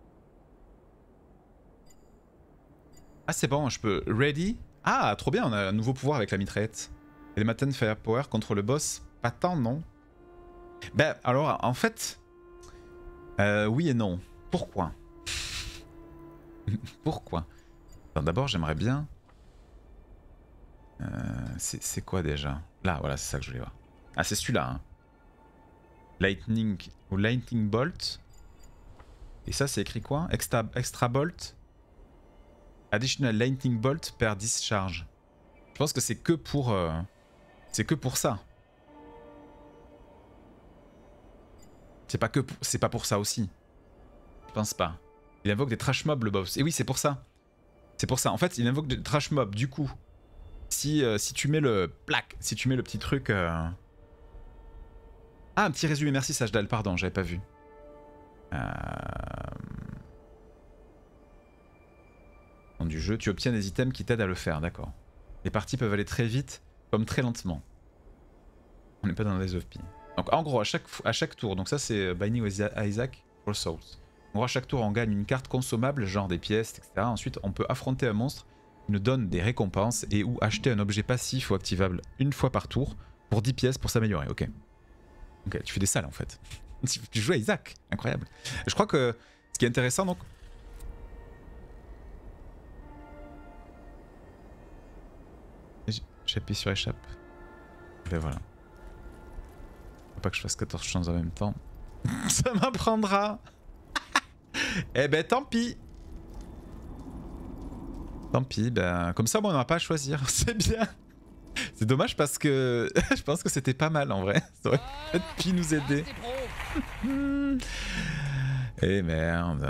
Ah, c'est bon, je peux... Ready? Ah, trop bien, on a un nouveau pouvoir avec la mitraillette. Elemental Firepower contre le boss. Pas tant, non? Ben, alors, en fait... euh, Oui et non. Pourquoi? Pourquoi? D'abord, j'aimerais bien... Euh, c'est quoi déjà? Là, voilà, c'est ça que je voulais voir. Ah, c'est celui-là. Hein. Lightning ou Lightning Bolt. Et ça, c'est écrit quoi? Extra, extra Bolt. Additional Lightning Bolt per discharge. Je pense que c'est que pour... Euh, c'est que pour ça. C'est pas que pour, c'est pas pour ça aussi. Je pense pas. Il invoque des trash mobs le boss. Et oui, c'est pour ça. C'est pour ça. En fait, il invoque des trash mobs. Du coup, si, euh, si tu mets le plaque, si tu mets le petit truc... Euh... Ah, un petit résumé. Merci Sajdal, pardon, j'avais pas vu. Euh... Du jeu, tu obtiens des items qui t'aident à le faire, d'accord. Les parties peuvent aller très vite, comme très lentement. On n'est pas dans les of P. Donc en gros, à chaque, à chaque tour, donc ça c'est Binding with Isaac for Souls. En gros, à chaque tour, on gagne une carte consommable, genre des pièces, et cetera. Ensuite, on peut affronter un monstre qui nous donne des récompenses et ou acheter un objet passif ou activable une fois par tour pour dix pièces pour s'améliorer, ok. Ok, tu fais des salles en fait. Tu joues à Isaac, incroyable. Je crois que ce qui est intéressant donc... J'appuie sur échappe. Ben voilà. Faut pas que je fasse quatorze chances en même temps. Ça m'apprendra. Eh ben tant pis. Tant pis, ben comme ça moi, on n'a pas à choisir, c'est bien. C'est dommage parce que je pense que c'était pas mal en vrai. Ça aurait peut-être pu nous aider. Eh merde.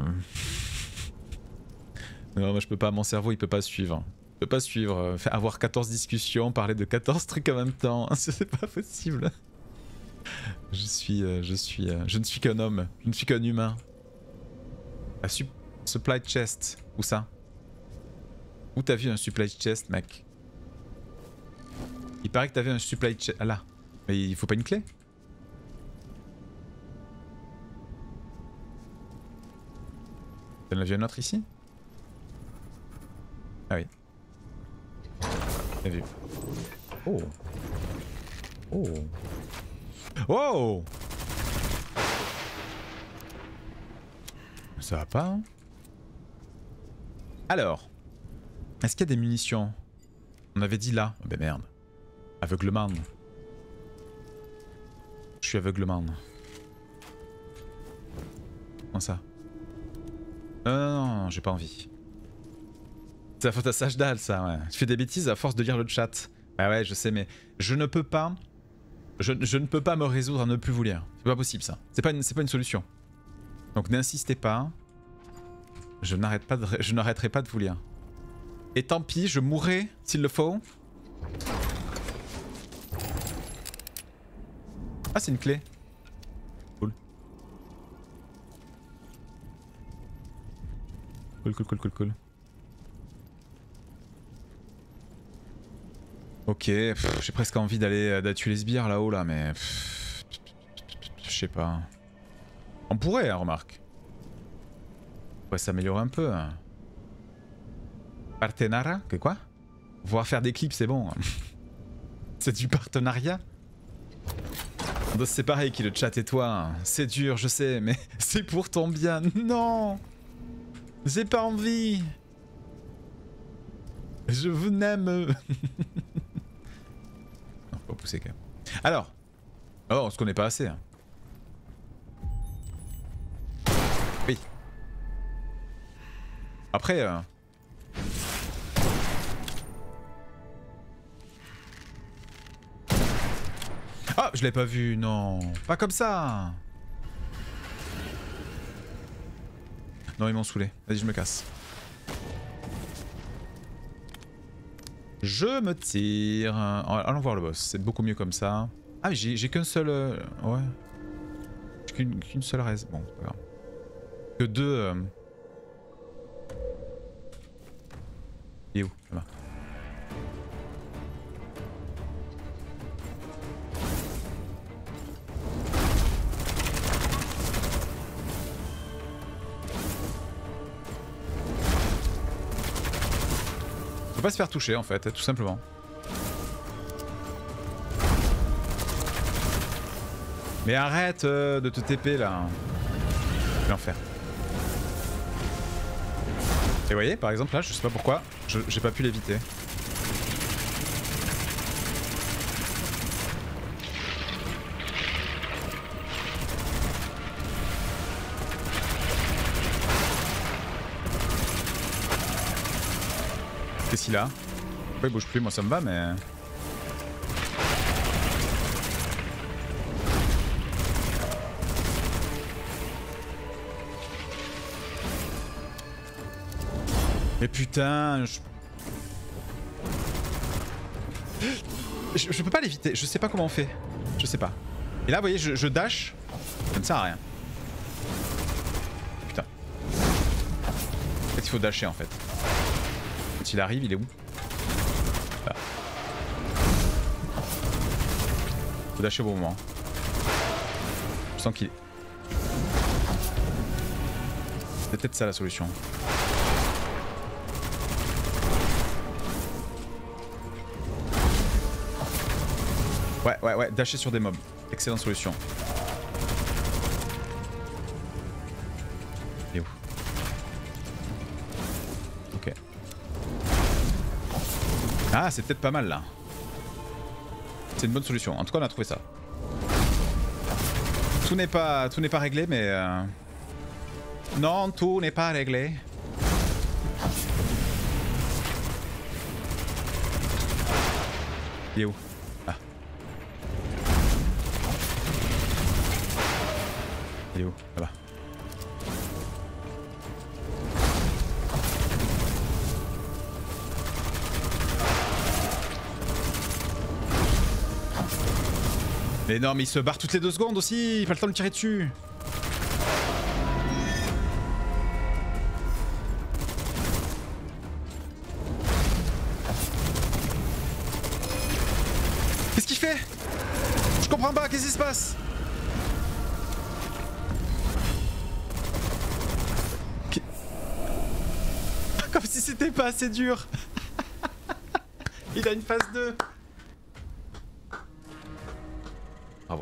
Non, moi je peux pas, mon cerveau il peut pas suivre. Je peux pas suivre, faire avoir quatorze discussions, parler de quatorze trucs en même temps, c'est pas possible. Je suis, euh, je suis, euh, je ne suis qu'un homme, je ne suis qu'un humain. La sup supply chest, où ça? Où t'as vu un supply chest, mec? Il paraît que t'avais un supply chest, ah là, mais il faut pas une clé? T'en as vu un autre ici? Ah oui. Bien vu. Oh. Oh. Oh. Ça va pas, hein? Alors. Est-ce qu'il y a des munitions? On avait dit là. Oh ben merde. Aveuglement. Je suis aveuglement. Comment ça? Non, non, non, j'ai pas envie. C'est la faute à Sajdal, ça, ouais. Je fais des bêtises à force de lire le chat. Ah ouais, je sais, mais je ne peux pas... Je, je ne peux pas me résoudre à ne plus vous lire. C'est pas possible, ça. C'est pas, pas une solution. Donc n'insistez pas. Je n'arrête pas de, je n'arrêterai pas de vous lire. Et tant pis, je mourrai s'il le faut. Ah, c'est une clé. Cool. Cool, cool, cool, cool, cool. Ok, j'ai presque envie d'aller tuer les sbires là-haut là, mais... Je sais pas. On pourrait, hein, remarque. On pourrait s'améliorer un peu. Hein. Partenara? Que quoi? Pouvoir faire des clips, c'est bon. C'est du partenariat? On doit se séparer qui le chat et toi. C'est dur, je sais, mais c'est pour ton bien. Non! J'ai pas envie. Je vous n'aime. Non, faut pas pousser quand même. Alors. Oh, on se connaît pas assez. Hein. Oui. Après... Euh... Ah, je l'ai pas vu, non. Pas comme ça. Non, ils m'ont saoulé. Vas-y, je me casse. Je me tire. Allons voir le boss, c'est beaucoup mieux comme ça. Ah, mais j'ai qu'un seul... Euh... Ouais. J'ai qu'une qu'une seule raise. Bon, c'est pas grave. Que deux... Euh... Il est où? Là-bas. Faut pas se faire toucher en fait, tout simplement. Mais arrête euh, de te T P là. L'enfer. Et vous voyez, par exemple, là, je sais pas pourquoi, j'ai pas pu l'éviter. Qu'est-ce qu'il a? Pourquoi il bouge plus? Moi ça me va, mais... Mais putain, je... je... je peux pas l'éviter, je sais pas comment on fait. Je sais pas. Et là, vous voyez, je, je dash, ça ne sert à rien. Putain. En fait, il faut dasher en fait. Quand il arrive, il est où? Là. Faut dasher au bon moment. Je sens qu'il est... C'est peut-être ça la solution. Ouais, ouais, ouais, dasher sur des mobs. Excellente solution. Il est où? Ok. Ah, c'est peut-être pas mal là. C'est une bonne solution. En tout cas, on a trouvé ça. Tout n'est pas, tout n'est pas réglé, mais... Euh... Non, tout n'est pas réglé. Il est où? Ah. Il est où? Là-bas. Mais non, mais il se barre toutes les deux secondes aussi, pas le temps de tirer dessus. Qu'est-ce qu'il fait? Je comprends pas, qu'est-ce qui se passe? Qu... Comme si c'était pas assez dur. Il a une phase deux. Bravo.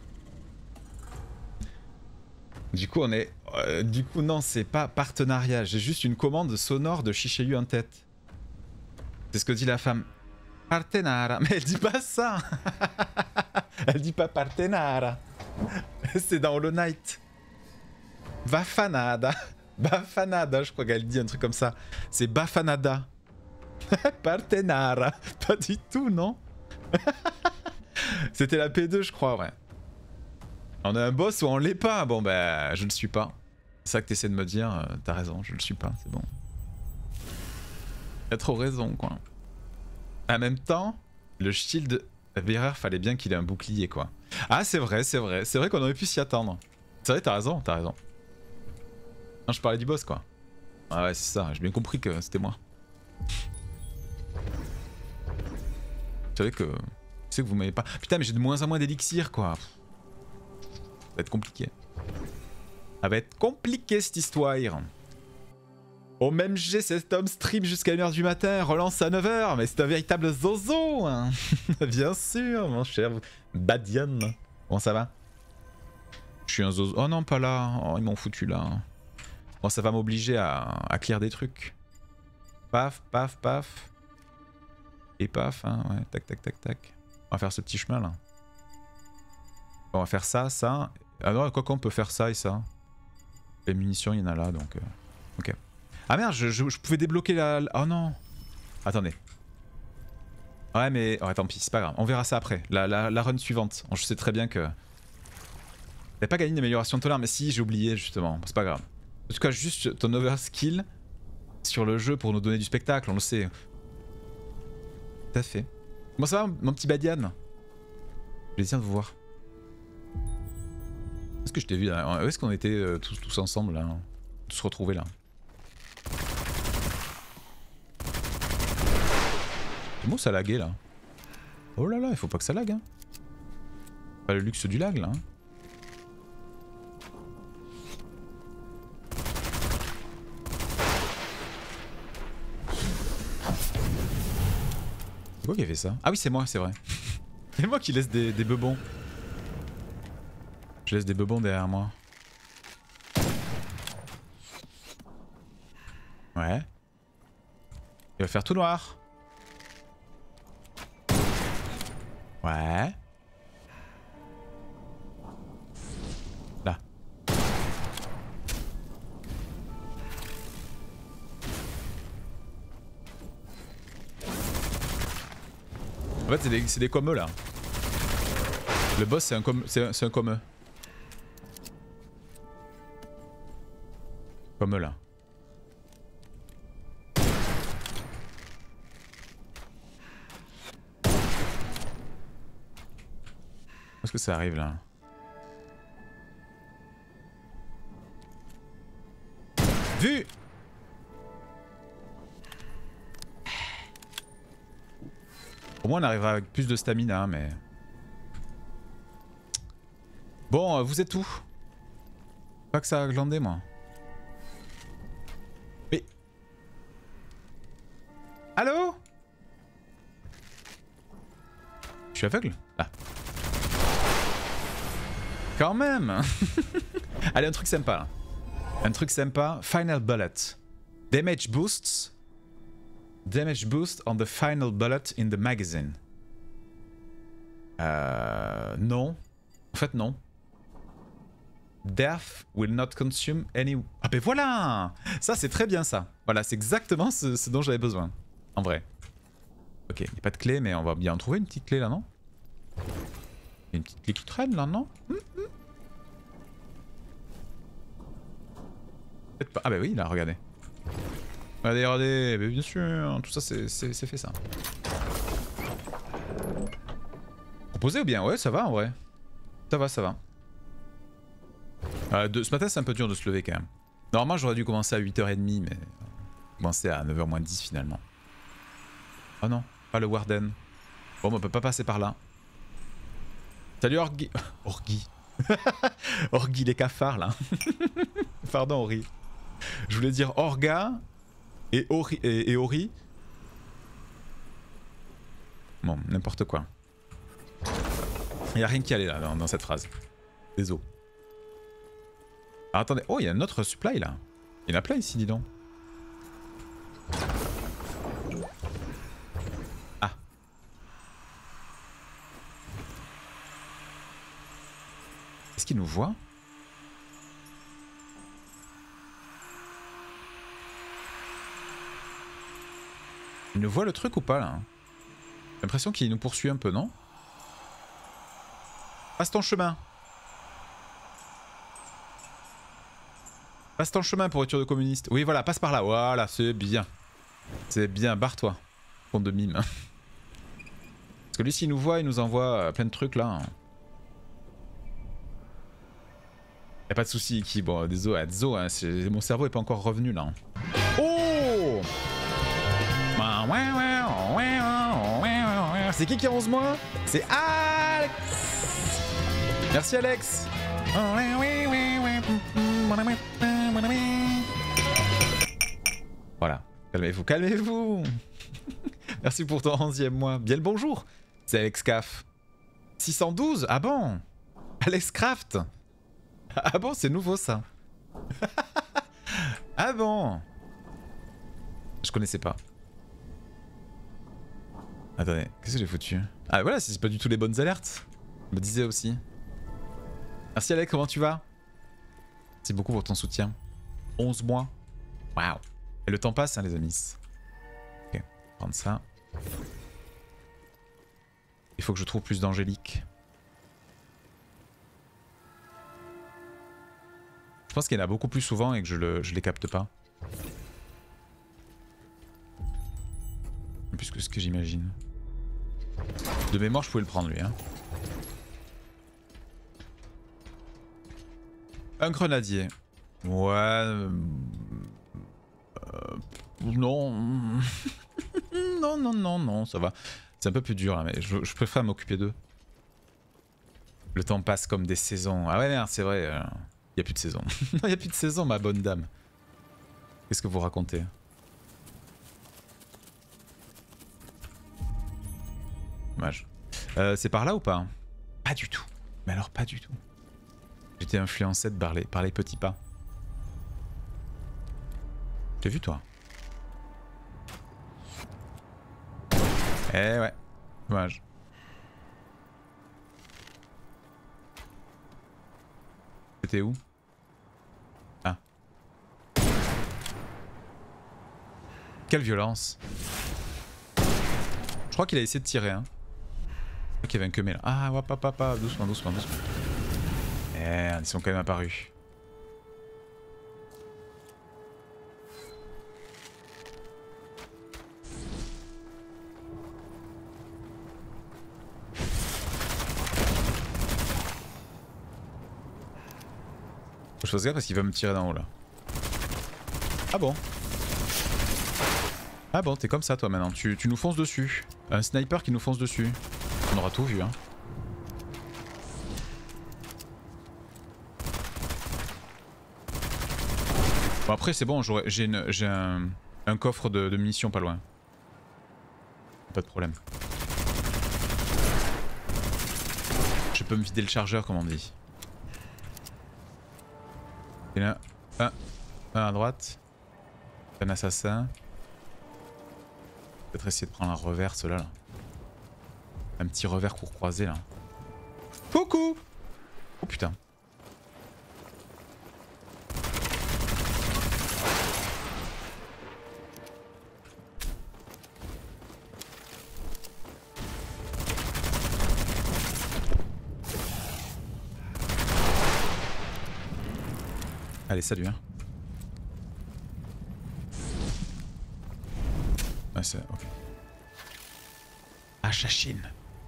Du coup on est... Euh, du coup non, c'est pas partenariat, j'ai juste une commande sonore de Shishayu en tête. C'est ce que dit la femme. Partenara. Mais elle dit pas ça. Elle dit pas partenara. C'est dans Hollow Knight. Bafanada. Bafanada, je crois qu'elle dit un truc comme ça. C'est Bafanada. Partenara. Pas du tout, non? C'était la P deux, je crois, ouais. On a un boss ou on l'est pas? Bon, bah, je le suis pas. C'est ça que t'essaies de me dire. Euh, T'as raison, je le suis pas, c'est bon. T'as trop raison, quoi. En même temps, le shield Bearer, fallait bien qu'il ait un bouclier, quoi. Ah, c'est vrai, c'est vrai. C'est vrai qu'on aurait pu s'y attendre. C'est vrai, t'as raison, t'as raison. Non, je parlais du boss, quoi. Ah ouais, c'est ça. J'ai bien compris que c'était moi. Vous savez que... Je sais que vous m'avez pas... Putain, mais j'ai de moins en moins d'élixir, quoi. Ça va être compliqué. Ça va être compliqué, cette histoire. Au même G, cet homme stream jusqu'à une heure du matin, relance à neuf heures, mais c'est un véritable zozo, hein. Bien sûr, mon cher Badian. Comment ça va? Je suis un zozo... Oh non, pas là. Oh, ils m'ont foutu là. Bon, ça va m'obliger à, à clear des trucs. Paf, paf, paf. Et paf, hein, ouais, tac, tac, tac, tac. On va faire ce petit chemin là. On va faire ça, ça. Ah non, quoi qu'on peut faire ça et ça. Les munitions, il y en a là, donc... Euh... Ok. Ah merde, je, je, je pouvais débloquer la... Oh non. Attendez. Ouais, mais... Ouais, tant pis, c'est pas grave. On verra ça après. La, la, la run suivante. Je sais très bien que... T'as pas gagné une amélioration de tonnerre, mais si, j'ai oublié, justement. C'est pas grave. En tout cas, juste ton overskill sur le jeu pour nous donner du spectacle, on le sait. Tout à fait. Comment ça va, mon petit Badian? Plaisir de vous voir. Est-ce que je t'ai vu là? Où est-ce qu'on était euh, tous, tous ensemble là? Tous retrouvés là? C'est bon, ça laguait là. Oh là là, il faut pas que ça lag, hein. Pas le luxe du lag là. Hein. C'est quoi qui a fait ça? Ah oui, c'est moi, c'est vrai. C'est moi qui laisse des, des bebons. Je laisse des bebons derrière moi. Ouais. Il va faire tout noir. Ouais. Là. En fait, c'est des, c'est des comeux là. Le boss, c'est un, com c'est un comeux. Comeux là. Est-ce que ça arrive là? Vu! Au moins on arrivera avec plus de stamina, mais... Bon, vous êtes où? Pas que ça a glandé, moi. Mais... Allô? Je suis aveugle? Ah. Quand même. Allez, un truc sympa là. Un truc sympa. Final bullet. Damage boosts. Damage boost on the final bullet in the magazine. Euh... Non. En fait, non. Death will not consume any... Ah ben voilà. Ça, c'est très bien ça. Voilà, c'est exactement ce, ce dont j'avais besoin. En vrai. Ok, il n'y a pas de clé, mais on va bien en trouver une petite clé là, non? Il y a une petite clé qui traîne là, non? hmm, hmm. Pas... Ah bah oui, là, regardez. Regardez, regardez, mais bien sûr, tout ça c'est fait ça. Proposé ou bien? Ouais, ça va en vrai. Ça va, ça va. Euh, de... Ce matin c'est un peu dur de se lever quand même. Normalement j'aurais dû commencer à huit heures trente, mais... commencer à neuf heures moins dix finalement. Oh non, pas le Warden. Bon, on peut pas passer par là. Salut Orgi... Orgi. Orgi les cafards là. Pardon Ori. Je voulais dire Orga et Ori. Et, et Ori. Bon, n'importe quoi. Il n'y a rien qui allait là dans, dans cette phrase. Désolé. Alors attendez, oh il y a un autre supply là. Il y en a plein ici, dis donc. Ah. Est-ce qu'il nous voit? Il nous voit le truc ou pas là? J'ai l'impression qu'il nous poursuit un peu, non? Passe ton chemin. Passe ton chemin, pourriture de communiste. Oui, voilà, passe par là. Voilà, c'est bien. C'est bien, barre-toi. Compte de mime. Parce que lui, s'il nous voit, il nous envoie plein de trucs là. Y'a pas de soucis, qui. Bon, désolé, désolé, hein, mon cerveau est pas encore revenu là. Oh! C'est qui qui arrose moi? C'est Alex! Merci Alex! Voilà, calmez-vous, calmez-vous! Merci pour ton onzième mois. Bien le bonjour! C'est Alex Caf. six cent douze? Ah bon? Alex Craft? Ah bon, c'est nouveau ça. Ah bon? Je connaissais pas. Attendez, qu'est-ce que j'ai foutu? Ah voilà, c'est pas du tout les bonnes alertes. Je me disais aussi. Merci Alex, comment tu vas? Merci beaucoup pour ton soutien. onze mois. Waouh. Et le temps passe, hein, les amis. Ok, on va prendre ça. Il faut que je trouve plus d'Angélique. Je pense qu'il y en a beaucoup plus souvent et que je, le, je les capte pas. Plus que ce que j'imagine. De mémoire, je pouvais le prendre lui. Hein. Un grenadier. Ouais. Euh... Non. non, non, non, non, ça va. C'est un peu plus dur là, mais je, je préfère m'occuper d'eux. Le temps passe comme des saisons. Ah ouais, merde, c'est vrai. Il euh... n'y a plus de saison. Il n'y a plus de saison, ma bonne dame. Qu'est-ce que vous racontez? Dommage. Euh, c'est par là ou pas? Pas du tout. Mais alors pas du tout. J'étais influencé par les, par les petits pas. T'as vu toi? Eh ouais, dommage. C'était où? Ah. Quelle violence. Je crois qu'il a essayé de tirer. Hein. Je crois qu'il y avait un queumé là. Ah, hop, hop, hop, hop, doucement, doucement, doucement. Merde, ils sont quand même apparus. Je fasse gaffe parce qu'il va me tirer d'en haut là. Ah bon? Ah bon, t'es comme ça toi maintenant, tu, tu nous fonces dessus. Un sniper qui nous fonce dessus. On aura tout vu hein. Bon après c'est bon, j'ai un, un coffre de, de munitions pas loin. Pas de problème. Je peux me vider le chargeur comme on dit. Il y en a un, un à droite. Un assassin. Peut-être essayer de prendre un revers, ceux-là. Là. Un petit revers court croisé là. Coucou! Oh putain. Allez, salut hein. Ah c'est... ok. Ah, Chachine.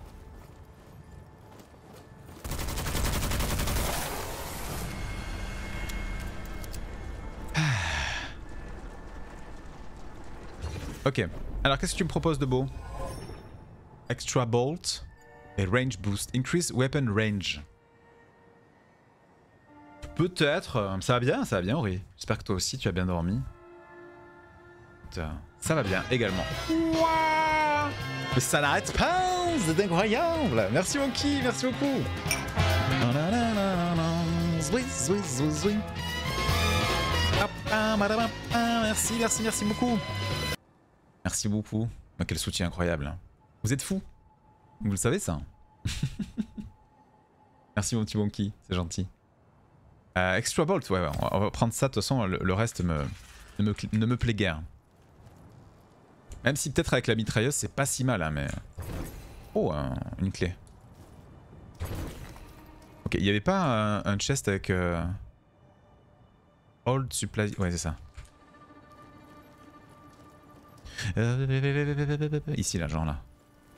Ah. Ok. Alors qu'est-ce que tu me proposes de beau? Extra bolt et range boost. Increase weapon range. Peut-être. Ça va bien, ça va bien, Ori. J'espère que toi aussi tu as bien dormi. Ça va bien également. Wow, mais ça n'arrête pas, c'est incroyable. Merci Monkey, merci beaucoup. Merci, merci, merci beaucoup. Merci beaucoup. Mais quel soutien incroyable. Vous êtes fous. Vous le savez ça. Merci mon petit Monkey, c'est gentil. Euh, extra bolt, ouais, ouais, on va prendre ça, de toute façon le, le reste me, ne, me, ne me plaît guère. Même si peut-être avec la mitrailleuse c'est pas si mal hein, mais... Oh, un, une clé. Ok, il n'y avait pas un, un chest avec... Euh... Old supply... Ouais c'est ça. Euh... Ici là, genre là.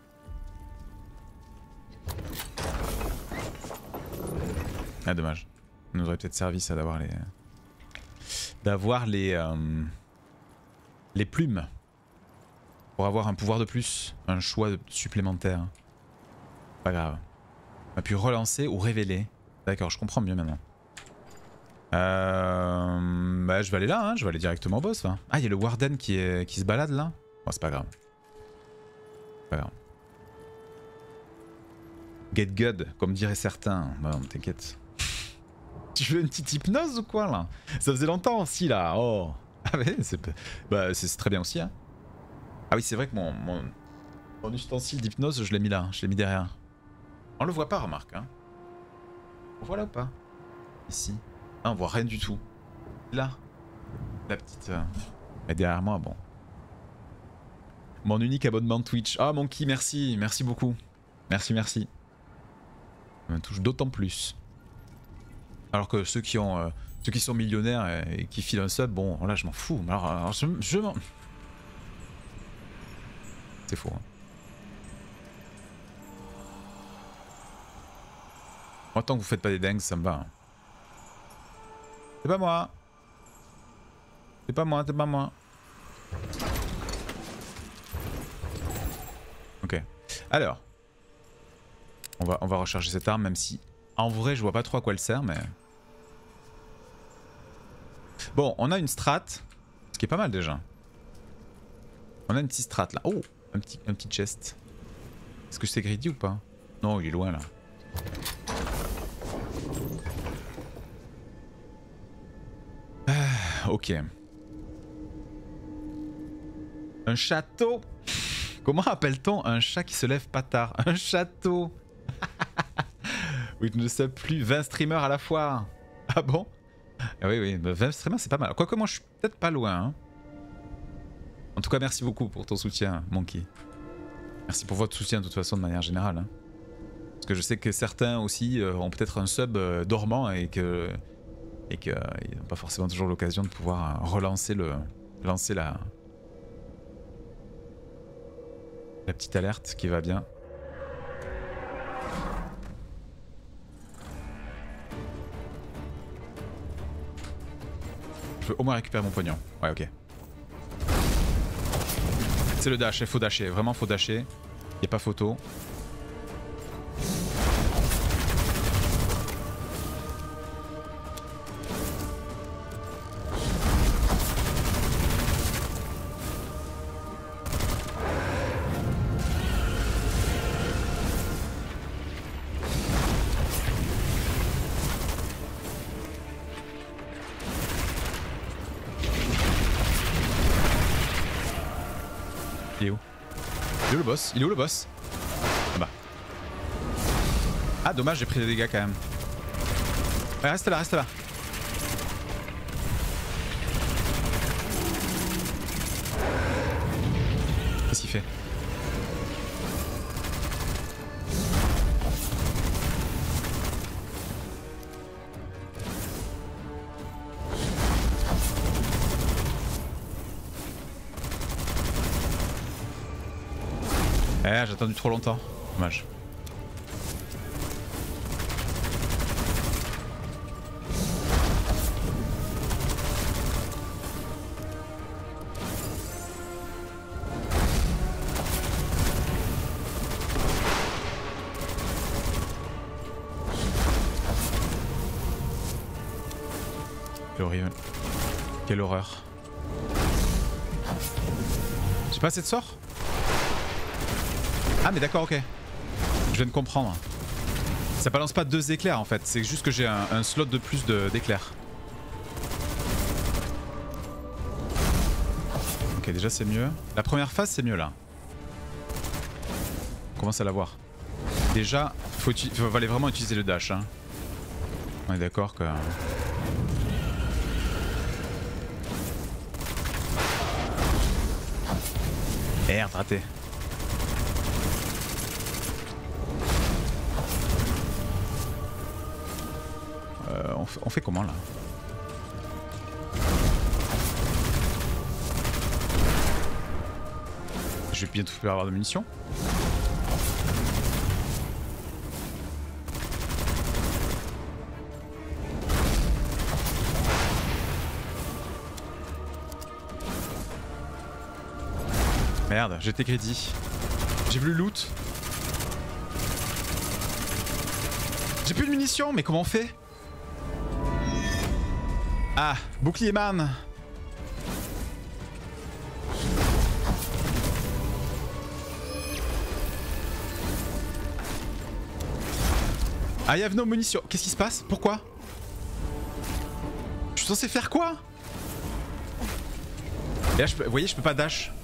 Ah dommage. Ça nous aurait peut-être servi ça d'avoir les... D'avoir les... Euh... Les plumes. Pour avoir un pouvoir de plus, un choix supplémentaire. Pas grave. On a pu relancer ou révéler. D'accord, je comprends mieux maintenant. Euh... Bah je vais aller là, hein. Je vais aller directement au boss là. Ah il y a le Warden qui, est... qui se balade là. Bon c'est pas grave. Pas grave. Get good, comme diraient certains. Bah non t'inquiète. Tu veux une petite hypnose ou quoi là? Ça faisait longtemps aussi là. Oh. Ah ouais c'est bah, très bien aussi hein. Ah oui c'est vrai que mon, mon, mon ustensile d'hypnose je l'ai mis là, je l'ai mis derrière. On le voit pas remarque hein. On voit là ou pas? Ici. Ah on voit rien du tout. Là. La petite... Euh... Elle est derrière moi bon. Mon unique abonnement Twitch. Ah Monkey merci, merci beaucoup. Merci merci. Ça me touche d'autant plus. Alors que ceux qui ont... Euh, ceux qui sont millionnaires et, et qui filent un sub, bon là je m'en fous. Alors, alors je, je m'en... C'est faux. Hein. Moi, tant que vous faites pas des dingues, ça me va. Hein. C'est pas moi. C'est pas moi, c'est pas moi. Ok. Alors. On va, on va recharger cette arme, même si... En vrai, je vois pas trop à quoi elle sert, mais... Bon, on a une strat. Ce qui est pas mal déjà. On a une petite strat là. Oh! Un petit, un petit chest. Est-ce que c'est greedy ou pas? Non, il est loin là. Ah, ok. Un château Comment appelle-t-on un chat qui se lève pas tard? Un château. Oui, je ne sais plus. vingt streamers à la fois. Ah bon? Ah oui, oui, vingt streamers c'est pas mal. Quoique moi je suis peut-être pas loin. Hein. En tout cas, merci beaucoup pour ton soutien, Monkey. Merci pour votre soutien de toute façon de manière générale. Hein. Parce que je sais que certains aussi euh, ont peut-être un sub euh, dormant et que et qu'ils euh, n'ont pas forcément toujours l'occasion de pouvoir euh, relancer le lancer la la petite alerte qui va bien. Je veux au moins récupérer mon pognon. Ouais, ok. C'est le dash, il faut dasher, vraiment faut dasher. Y a pas photo. Il est où? Il est où le boss? Il est où le boss? Ah bah. Ah dommage, j'ai pris des dégâts quand même. Ouais, reste là, reste là. Qu'est-ce qu'il fait? Eh, j'ai attendu trop longtemps. Dommage. C'est horrible. Quelle horreur. J'ai pas assez de sorts? Ah mais d'accord, ok. Je viens de comprendre. Ça balance pas deux éclairs en fait, c'est juste que j'ai un, un slot de plus d'éclairs. Ok, déjà c'est mieux. La première phase c'est mieux là. On commence à la voir. Déjà, faut, faut fallait vraiment utiliser le dash. Hein. On est d'accord que... Merde, raté. Euh, on, fait, on fait comment là? Je vais bientôt faire avoir de munitions. Merde, j'étais crédit. J'ai vu le loot. J'ai plus de munitions, mais comment on fait? Ah, bouclier man. Ah, il y a nos munitions. Qu'est-ce qui se passe? Pourquoi? Je suis censé faire quoi? Et là, je peux... vous voyez, je peux pas dash.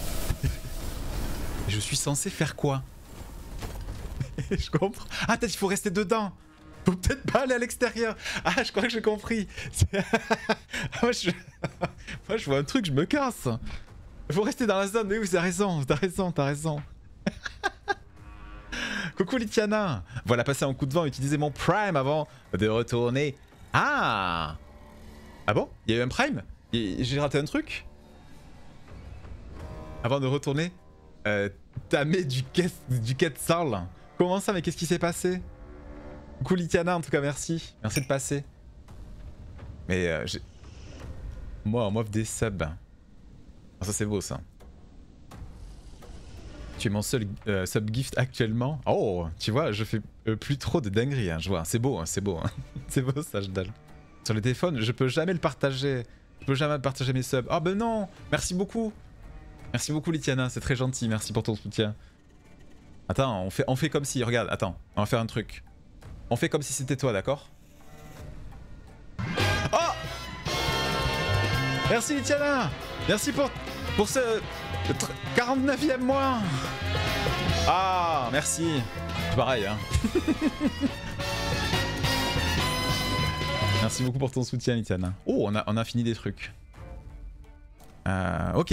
Je suis censé faire quoi? Je comprends. Ah, peut-être il faut rester dedans. Faut peut-être pas aller à l'extérieur. Ah, je crois que j'ai compris. Moi, je... Moi, je vois un truc, je me casse. Il faut rester dans la zone. Mais oui, t'as raison, t'as raison, t'as raison. Coucou Litiana. Voilà, passer un coup de vent, utiliser mon prime avant de retourner. Ah. Ah bon? Il y a eu un prime? J'ai raté un truc? Avant de retourner euh, tamer du Quetzal. Comment ça? Mais qu'est-ce qui s'est passé? Coucou Litiana, en tout cas merci. Merci de passer. Mais euh, j'ai... Moi, on m'offre des subs. Ah, ça c'est beau ça. Tu es mon seul euh, sub gift actuellement. Oh, tu vois, je fais euh, plus trop de dingueries, hein, je vois. C'est beau, hein, c'est beau. Hein. C'est beau ça, je dalle. Sur le téléphone, je peux jamais le partager. Je peux jamais partager mes subs. Oh ben non. Merci beaucoup. Merci beaucoup Litiana, c'est très gentil. Merci pour ton soutien. Attends, on fait, on fait comme si... Regarde, attends, on va faire un truc. On fait comme si c'était toi, d'accord? Oh! Merci Litiana! Merci pour, pour ce... Le quarante-neuvième mois. Ah, merci. C'est pareil, hein. Merci beaucoup pour ton soutien, Itiana. Oh, on a, on a fini des trucs. Euh, ok.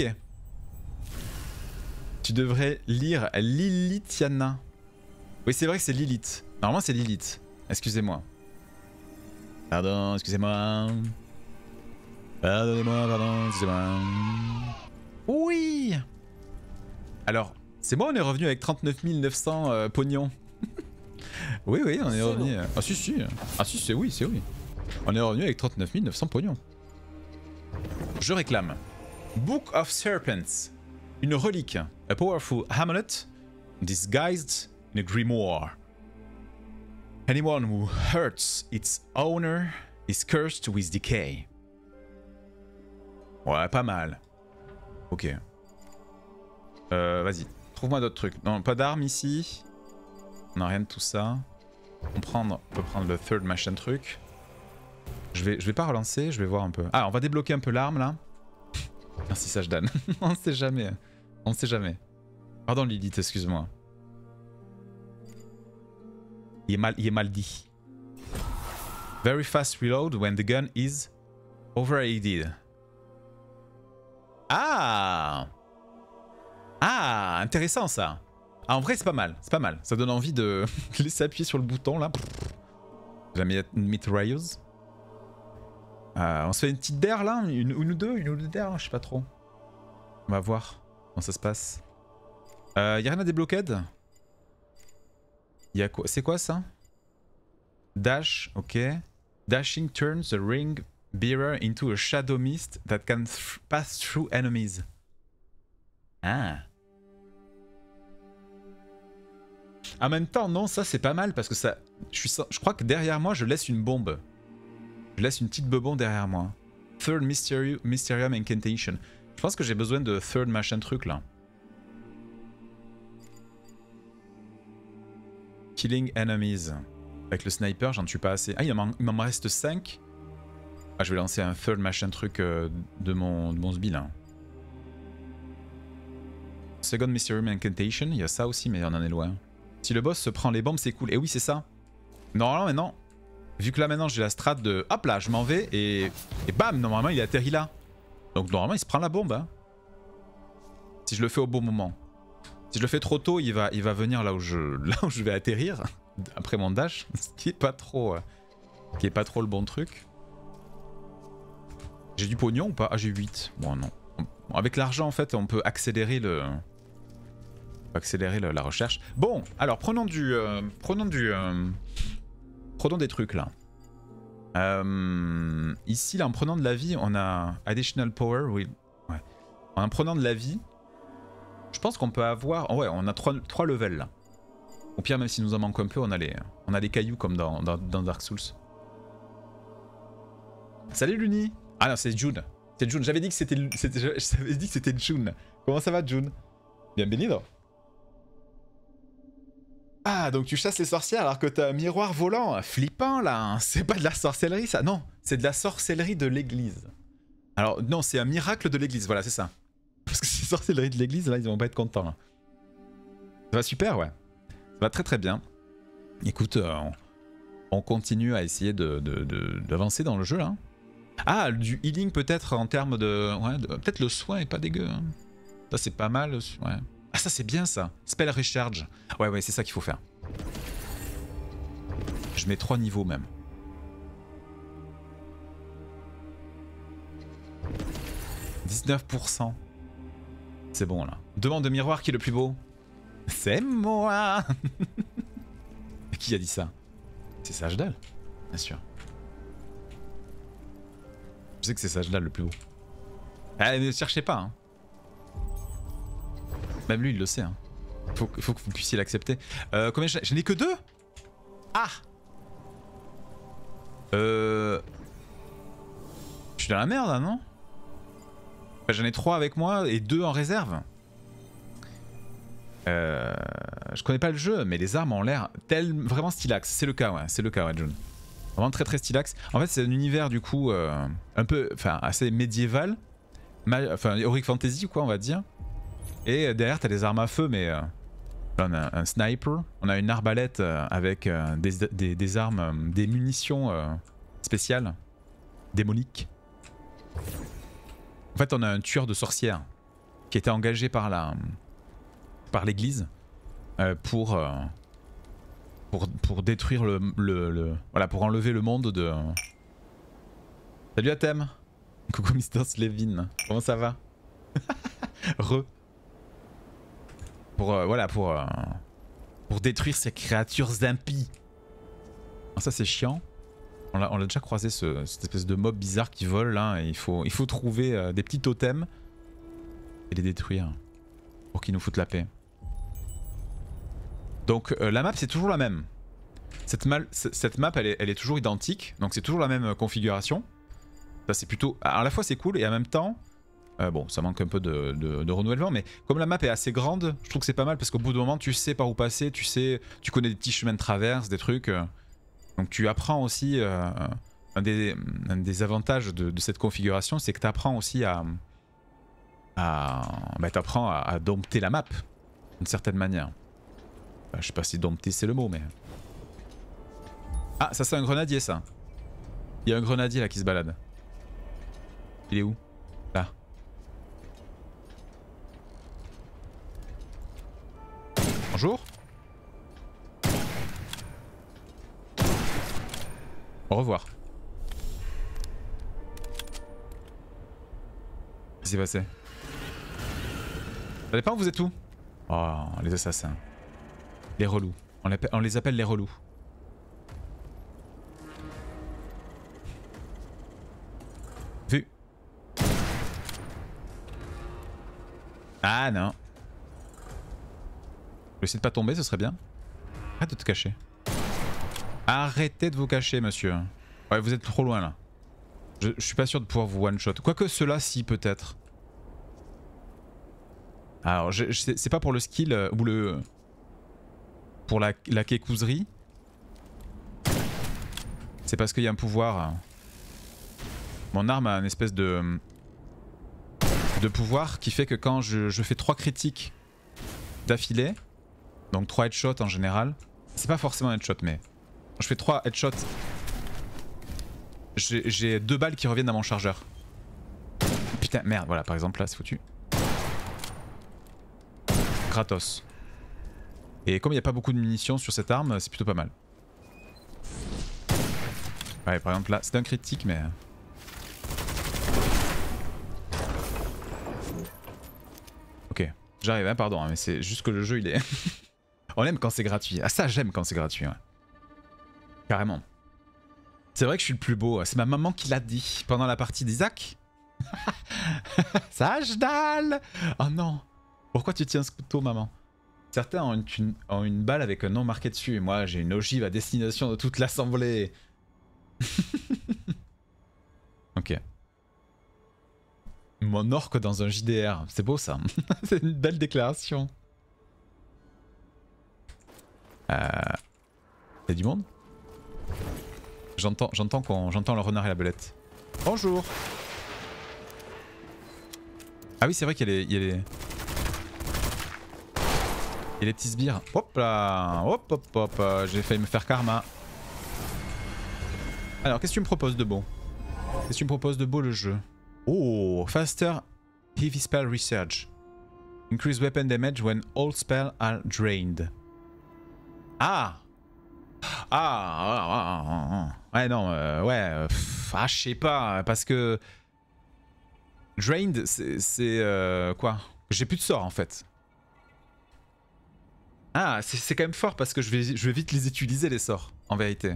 Tu devrais lire Lilithiana. Oui, c'est vrai que c'est Lilith. Normalement, c'est Lilith. Excusez-moi. Pardon, excusez-moi. Pardonnez-moi, pardon, excusez-moi. Oui. Alors, c'est moi, on est revenu avec trente-neuf mille neuf cents euh, pognons. Oui, oui, on est revenu. Bon. Ah si, si. Ah si, c'est oui, c'est oui. On est revenu avec trente-neuf mille neuf cents pognons. Je réclame. Book of Serpents. Une relique. A powerful amulet disguised in a grimoire. Anyone who hurts its owner is cursed with decay. Ouais, pas mal. Ok. Euh, vas-y. Trouve-moi d'autres trucs. Non, pas d'armes ici. On n'a rien de tout ça. On, prend, on peut prendre le third machin truc. Je vais, je vais pas relancer, je vais voir un peu. Ah, on va débloquer un peu l'arme là. Merci Sajdan. On ne sait jamais. On ne sait jamais. Pardon Lilith, excuse-moi. Il est mal, il est mal dit. Very fast reload when the gun is overheated. Ah! Ah, intéressant ça. Ah, en vrai, c'est pas mal. C'est pas mal. Ça donne envie de laisser appuyer sur le bouton là. Je vais mettre mitrailleuse. Euh, on se fait une petite d'air là, une, une ou deux, une ou deux d'air, je sais pas trop. On va voir comment ça se passe. Euh, y'a rien à débloquer. Y'a quoi? C'est quoi ça? Dash, ok. Dashing turns the ring bearer into a shadow mist that can th pass through enemies. Ah. En même temps, non, ça c'est pas mal parce que ça. Je, suis, je crois que derrière moi, je laisse une bombe. Je laisse une petite bebon derrière moi. Third Mysterium, Mysterium Incantation. Je pense que j'ai besoin de third machin truc là. Killing enemies. Avec le sniper, j'en tue pas assez. Ah, il m'en reste cinq. Ah, je vais lancer un third machin truc euh, de mon, de mon sbi là. Second Mysterium Incantation, il y a ça aussi, mais on en est loin. Si le boss se prend les bombes, c'est cool. Et oui, c'est ça. Normalement, maintenant, vu que là maintenant j'ai la strat de hop là, je m'en vais et, et bam, normalement il atterrit là. Donc normalement il se prend la bombe. Hein. Si je le fais au bon moment. Si je le fais trop tôt, il va, il va venir là où, je, là où je vais atterrir après mon dash, ce qui est pas trop, euh, qui est pas trop le bon truc. J'ai du pognon ou pas? Ah, j'ai huit. Bon, non. Bon, avec l'argent en fait, on peut accélérer le. accélérer le, la recherche. Bon, alors prenons du... Euh, prenons du... Euh, prenons des trucs là. Euh, ici, là, en prenant de la vie, on a additional power. Oui. Ouais. En prenant de la vie, je pense qu'on peut avoir... Oh ouais, on a trois levels là. Au pire, même si nous en manque un peu, on a les, on a les cailloux comme dans, dans, dans Dark Souls. Salut Luni. Ah non, c'est June. C'est June. J'avais dit que c'était... J'avais dit que c'était June. Comment ça va, June? Bienvenido. Ah, donc tu chasses les sorcières alors que t'as un miroir volant. Flippant là, c'est pas de la sorcellerie ça. Non, c'est de la sorcellerie de l'église. Alors non, c'est un miracle de l'église, voilà, c'est ça. Parce que c'est sorcellerie de l'église, là, ils vont pas être contents. Là. Ça va super, ouais. Ça va très très bien. Écoute, euh, on, on continue à essayer de, de, de, d'avancer dans le jeu là. Ah, du healing peut-être en termes de... Ouais, de peut-être le soin est pas dégueu. Hein. Ça c'est pas mal, ouais. Ah ça c'est bien ça, spell recharge. Ouais ouais c'est ça qu'il faut faire. Je mets trois niveaux même. dix-neuf pour cent. C'est bon là. Demande de miroir qui est le plus beau. C'est moi. Qui a dit ça? C'est Sajdan, bien sûr. Je sais que c'est Sajdan le plus beau. Ah, ne cherchez pas hein. Même lui il le sait hein. Faut, faut que vous puissiez l'accepter. Euh, combien je n'ai que deux? Ah. Euh... Je suis dans la merde là, non? Enfin, j'en ai trois avec moi et deux en réserve. Euh... Je connais pas le jeu, mais les armes ont l'air tel vraiment stylax. C'est le cas, ouais. C'est le cas, ouais, June. Vraiment très très stylax. En fait, c'est un univers du coup euh, un peu, enfin, assez médiéval, enfin, Heroic Fantasy quoi, on va dire. Et derrière t'as des armes à feu, mais euh, on a un sniper, on a une arbalète avec euh, des, des, des armes, euh, des munitions euh, spéciales, démoniques. En fait on a un tueur de sorcières qui était engagé par la par l'église euh, pour, euh, pour pour détruire le, le, le voilà pour enlever le monde de. Salut Athème. Coucou Mister Slevin, comment ça va? Re. Pour euh, voilà pour euh, pour détruire ces créatures impies. Alors ça c'est chiant. On l'a déjà croisé ce, cette espèce de mob bizarre qui vole là et il faut il faut trouver euh, des petits totems et les détruire pour qu'ils nous foutent la paix. Donc euh, la map c'est toujours la même. Cette, mal, cette map elle est, elle est toujours identique, donc c'est toujours la même configuration. Ça c'est plutôt... À la fois c'est cool et en même temps... Euh, bon ça manque un peu de, de, de renouvellement, mais comme la map est assez grande, je trouve que c'est pas mal parce qu'au bout d'un moment tu sais par où passer, tu sais... Tu connais des petits chemins de traverse, des trucs... Euh, donc tu apprends aussi... Euh, un, des, un des avantages de, de cette configuration c'est que tu apprends aussi à... à bah t'apprends à, à dompter la map d'une certaine manière. Bah, je sais pas si dompter c'est le mot mais... Ah ça c'est un grenadier ça. Il y a un grenadier là qui se balade. Il est où? Là. Bonjour. Au revoir. Qu'est-ce qui s'est passé? Ça dépend, vous êtes où? Oh, les assassins. Les relous. On les, on les appelle les relous. Vu. Ah non. Je vais essayer de pas tomber, ce serait bien. Arrête de te cacher. Arrêtez de vous cacher, monsieur. Ouais, vous êtes trop loin là. Je, je suis pas sûr de pouvoir vous one-shot. Quoique ceux-là, si, peut-être. Alors, c'est pas pour le skill euh, ou le... Pour la, la kékouserie. C'est parce qu'il y a un pouvoir. Mon arme a une espèce de... De pouvoir qui fait que quand je, je fais trois critiques d'affilée, donc trois headshots en général, c'est pas forcément un headshot mais... Quand je fais trois headshots, j'ai deux balles qui reviennent dans mon chargeur. Putain, merde, voilà, par exemple là, c'est foutu. Gratos. Et comme il n'y a pas beaucoup de munitions sur cette arme, c'est plutôt pas mal. Ouais, par exemple là, c'est un critique, mais... Ok, j'arrive, hein, pardon, hein, mais c'est juste que le jeu, il est... On aime quand c'est gratuit. Ah ça, j'aime quand c'est gratuit, ouais. Carrément. C'est vrai que je suis le plus beau. C'est ma maman qui l'a dit pendant la partie d'Isaac. Sage dalle. Oh non. Pourquoi tu tiens ce couteau, maman? Certains ont une, ont une balle avec un nom marqué dessus. Et moi, j'ai une ogive à destination de toute l'assemblée. Ok. Mon orque dans un J D R. C'est beau ça. C'est une belle déclaration. Euh... Y'a du monde? J'entends j'entends qu'on j'entends le renard et la belette. Bonjour. Ah oui c'est vrai qu'il y a les... Il y a les... Il y a les petits sbires. Hop là. Hop hop hop. J'ai failli me faire karma. Alors qu'est-ce que tu me proposes de beau? Qu'est-ce que tu me proposes de beau le jeu? Oh, faster heavy spell research. Increase weapon damage when all spells are drained. Ah. Ah, ah, ah, ah, ah. Ouais non, euh, ouais, pff, ah je sais pas, parce que drained c'est euh, quoi? J'ai plus de sort en fait. Ah, c'est quand même fort parce que je vais, je vais vite les utiliser les sorts, en vérité.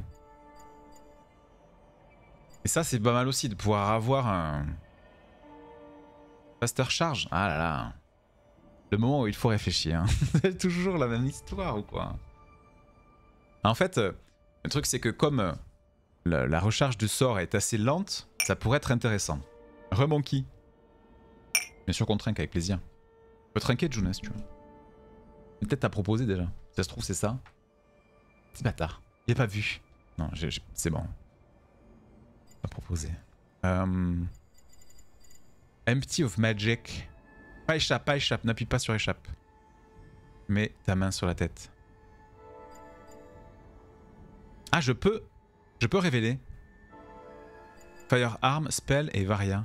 Et ça c'est pas mal aussi de pouvoir avoir un faster charge. Ah là là, le moment où il faut réfléchir. Hein. C'est toujours la même histoire ou quoi? En fait, le truc c'est que comme la, la recharge du sort est assez lente, ça pourrait être intéressant. Remonkey. Bien sûr qu'on trinque avec plaisir. On peut trinquer Jonas, tu vois. Peut-être t'as proposé déjà. Si ça se trouve c'est ça. Petit bâtard. Il a pas vu. Non, c'est bon. T'as proposé. Euh... Empty of Magic. Pas échappe, pas échappe, n'appuie pas sur échappe. Mets ta main sur la tête. Ah, je peux... Je peux révéler. Firearm, spell et varia.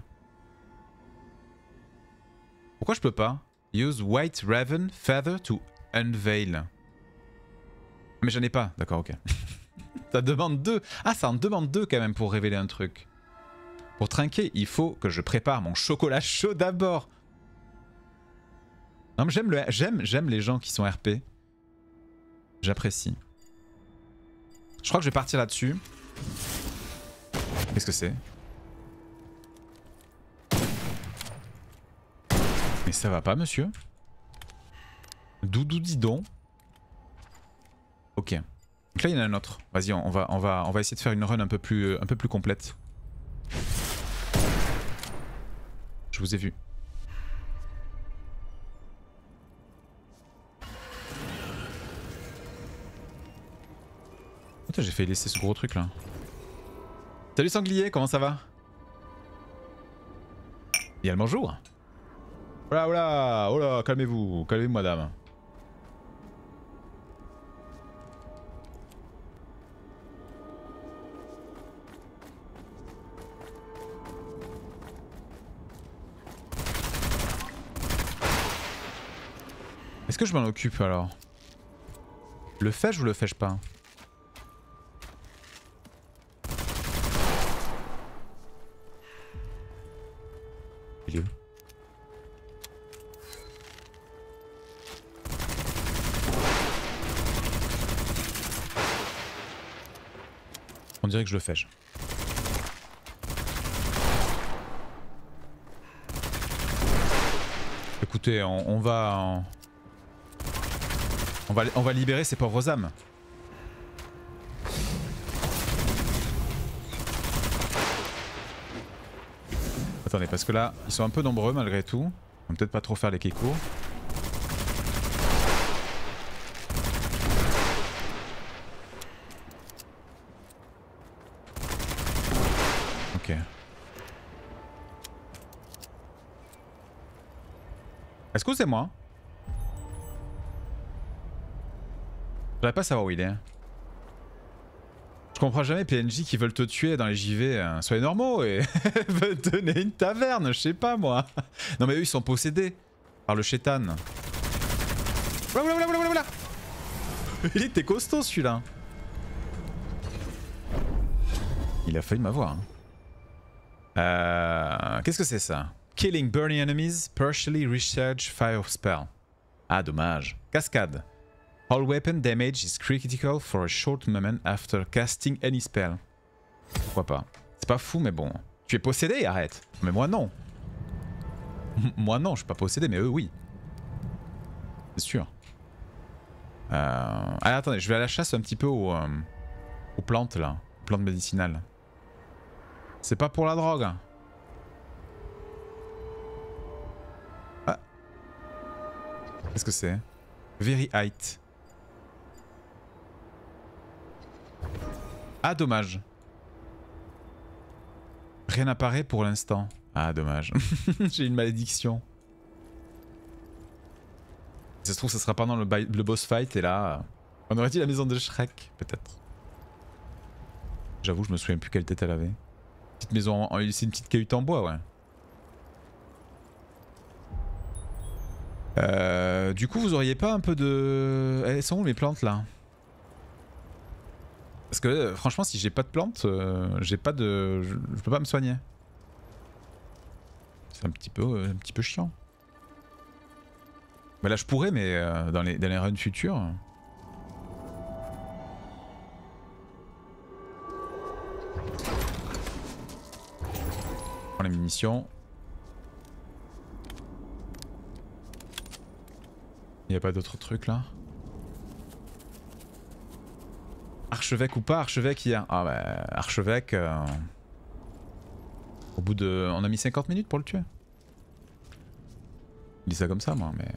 Pourquoi je peux pas? Use white raven feather to unveil. Mais j'en ai pas, d'accord, ok. Ça demande deux. Ah, ça en demande deux quand même pour révéler un truc. Pour trinquer, il faut que je prépare mon chocolat chaud d'abord. Non mais j'aime le... j'aime j'aime les gens qui sont R P. J'apprécie. Je crois que je vais partir là-dessus. Qu'est-ce que c'est? Mais ça va pas, monsieur? Doudou didon. Ok. Donc là, il y en a un autre. Vas-y, on va, on, va, on va essayer de faire une run un peu plus, un peu plus complète. Je vous ai vu. Putain, j'ai failli laisser ce gros truc là. Salut sanglier, comment ça va? Il y a le bonjour. Oh là, oh là, oh là, calmez-vous, calmez-vous madame. Est-ce que je m'en occupe alors? Le fais-je ou le fais-je pas? Il est où? On dirait que je le fais-je. Écoutez, on, on va... On... On va, on va libérer ces pauvres âmes. Attendez, parce que là, ils sont un peu nombreux malgré tout. On va peut-être pas trop faire les kékos. Ok. Est-ce que c'est moi? Je voudrais pas savoir où il est. Je comprends jamais P N J qui veulent te tuer dans les J V. Hein. Soyez normaux et veulent donner une taverne, je sais pas moi. Non mais eux ils sont possédés par le chétan. Voilà, voilà, voilà, voilà. Il était costaud celui-là. Il a failli m'avoir. Hein. Euh, Qu'est-ce que c'est ça? Killing burning enemies, partially recharge fire spell. Ah dommage. Cascade. All weapon damage is critical for a short moment after casting any spell. Pourquoi pas? C'est pas fou mais bon. Tu es possédé, arrête. Mais moi non. Moi non, je suis pas possédé mais eux oui. C'est sûr. Euh... Allez attendez, je vais à la chasse un petit peu aux, euh, aux plantes là. Aux plantes médicinales. C'est pas pour la drogue. Ah. Qu'est-ce que c'est? Very height. Ah dommage. Rien n'apparaît pour l'instant. Ah dommage. J'ai une malédiction. Ça se trouve ça sera pendant le, le boss fight et là... On aurait dit la maison de Shrek peut-être. J'avoue je me souviens plus quelle tête elle avait. Petite maison, en... c'est une petite cahute en bois ouais. Euh, du coup vous auriez pas un peu de... Elles sont où mes plantes là? Parce que euh, franchement si j'ai pas de plantes, euh, j'ai pas de... Je, je peux pas me soigner. C'est un petit peu, euh, un petit peu chiant. Mais là je pourrais mais euh, dans, les, dans les runs futurs... On prend les munitions. Il n'y a pas d'autres trucs là? Archevêque ou pas archevêque hier? Ah bah archevêque... Euh... Au bout de... On a mis cinquante minutes pour le tuer. Je dis ça comme ça moi mais...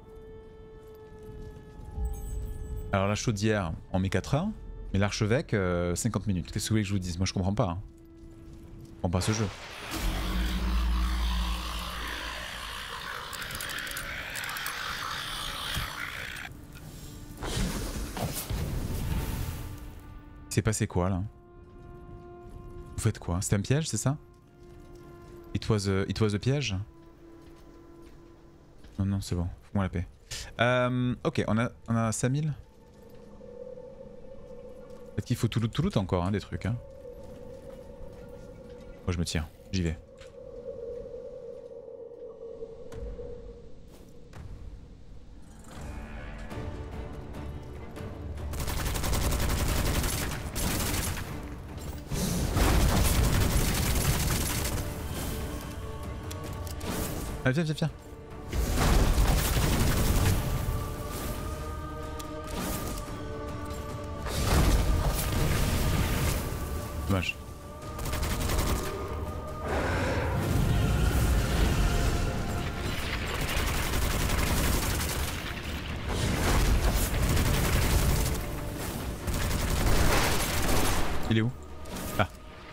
Alors la chaudière on met quatre heures. Mais l'archevêque euh, cinquante minutes. Qu'est-ce que vous voulez que je vous dise? Moi je comprends pas. Hein. Je comprends pas ce jeu. Il s'est passé quoi là? Vous faites quoi? C'était un piège, c'est ça? It was a, it was a piège? Non, non, c'est bon. Fous-moi la paix. Euh, ok, on a, on a cinq mille. Peut-être qu'il faut tout loot, tout loot encore, hein, des trucs. Hein. Moi je me tiens, j'y vais. Allez, viens, viens, viens. Dommage. Il est où? Ah.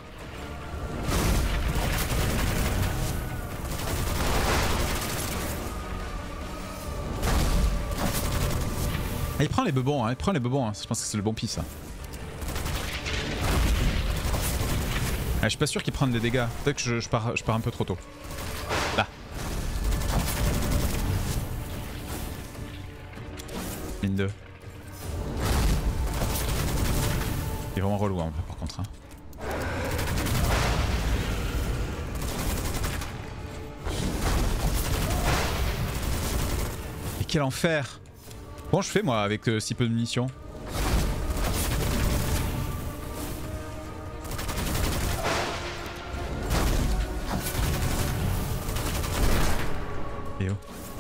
Ah, il prend les bebons, hein, il prend les bebons, hein. Je pense que c'est le bon pif ça. Ah, je suis pas sûr qu'il prenne des dégâts, peut-être que je, je, pars, je pars un peu trop tôt. Là. Mine deux. Il est vraiment relou hein, par contre. Hein. Et quel enfer! Comment je fais moi avec euh, si peu de munitions? Et oh.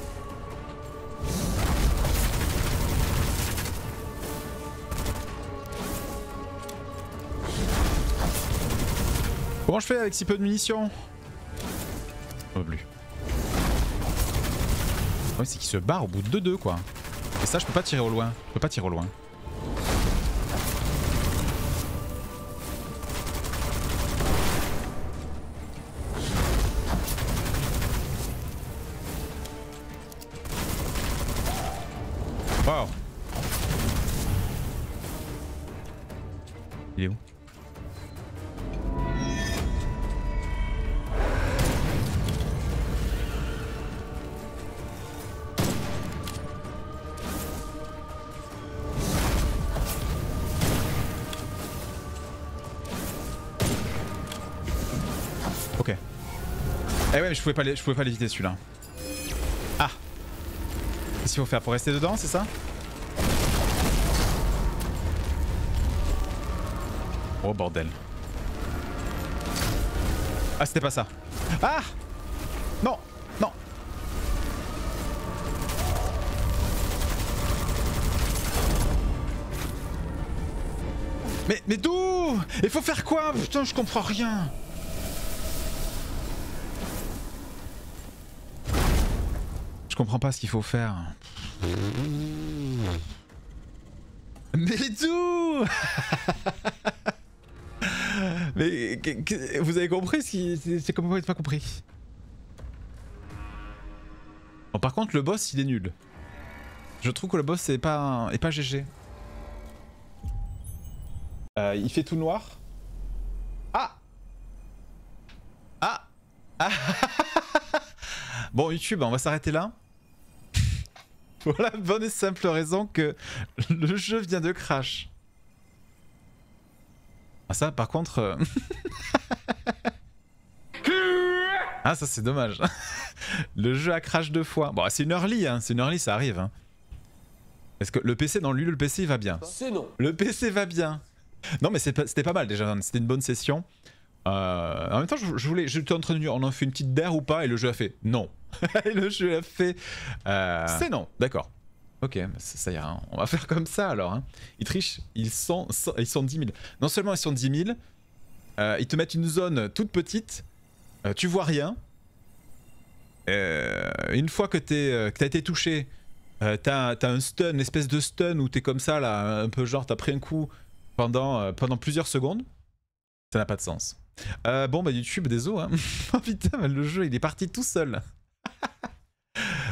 Comment je fais avec si peu de munitions? Oh plus. Ouais, c'est qu'il se barre au bout de deux quoi. Et ça je peux pas tirer au loin. Je peux pas tirer au loin. Wow. Il est où? Ok. Eh ouais mais je pouvais pas je pouvais pas l'éviter celui-là. Ah. Qu'est-ce qu'il faut faire pour rester dedans, c'est ça? Oh bordel. Ah c'était pas ça. Ah. Non. Non. Mais, mais d'où? Il faut faire quoi? Putain je comprends rien. Je comprends pas ce qu'il faut faire. Mais d'où? Mais vous avez compris ce qui... C'est comme vous n'avez pas compris. Bon par contre le boss il est nul. Je trouve que le boss est pas, est pas G G. Euh, il fait tout noir. Ah. Ah. Ah. Bon YouTube on va s'arrêter là. Pour la bonne et simple raison que le jeu vient de crash. Ah ça par contre... Euh... ah ça c'est dommage. Le jeu a crash deux fois. Bon c'est une early, hein. C'est une early, ça arrive. Hein. Est-ce que le P C, non lui le P C il va bien. C'est non. Le P C va bien. Non mais c'était pas mal déjà, c'était une bonne session. Euh, en même temps je, je voulais, j'étais entretenu, on en fait une petite dare ou pas et le jeu a fait non. Et le jeu a fait... Euh... C'est non, d'accord. Ok, ça, ça ira, on va faire comme ça alors. Hein. Ils trichent, ils sont, ils sont dix mille. Non seulement ils sont dix mille, euh, ils te mettent une zone toute petite, euh, tu vois rien. Euh, une fois que t'es, euh, que t'as été touché, euh, t'as, t'as un stun, une espèce de stun où t'es comme ça là, un peu genre t'as pris un coup pendant, euh, pendant plusieurs secondes. Ça n'a pas de sens. Euh, bon bah YouTube, désolé. Hein. Oh putain, le jeu il est parti tout seul.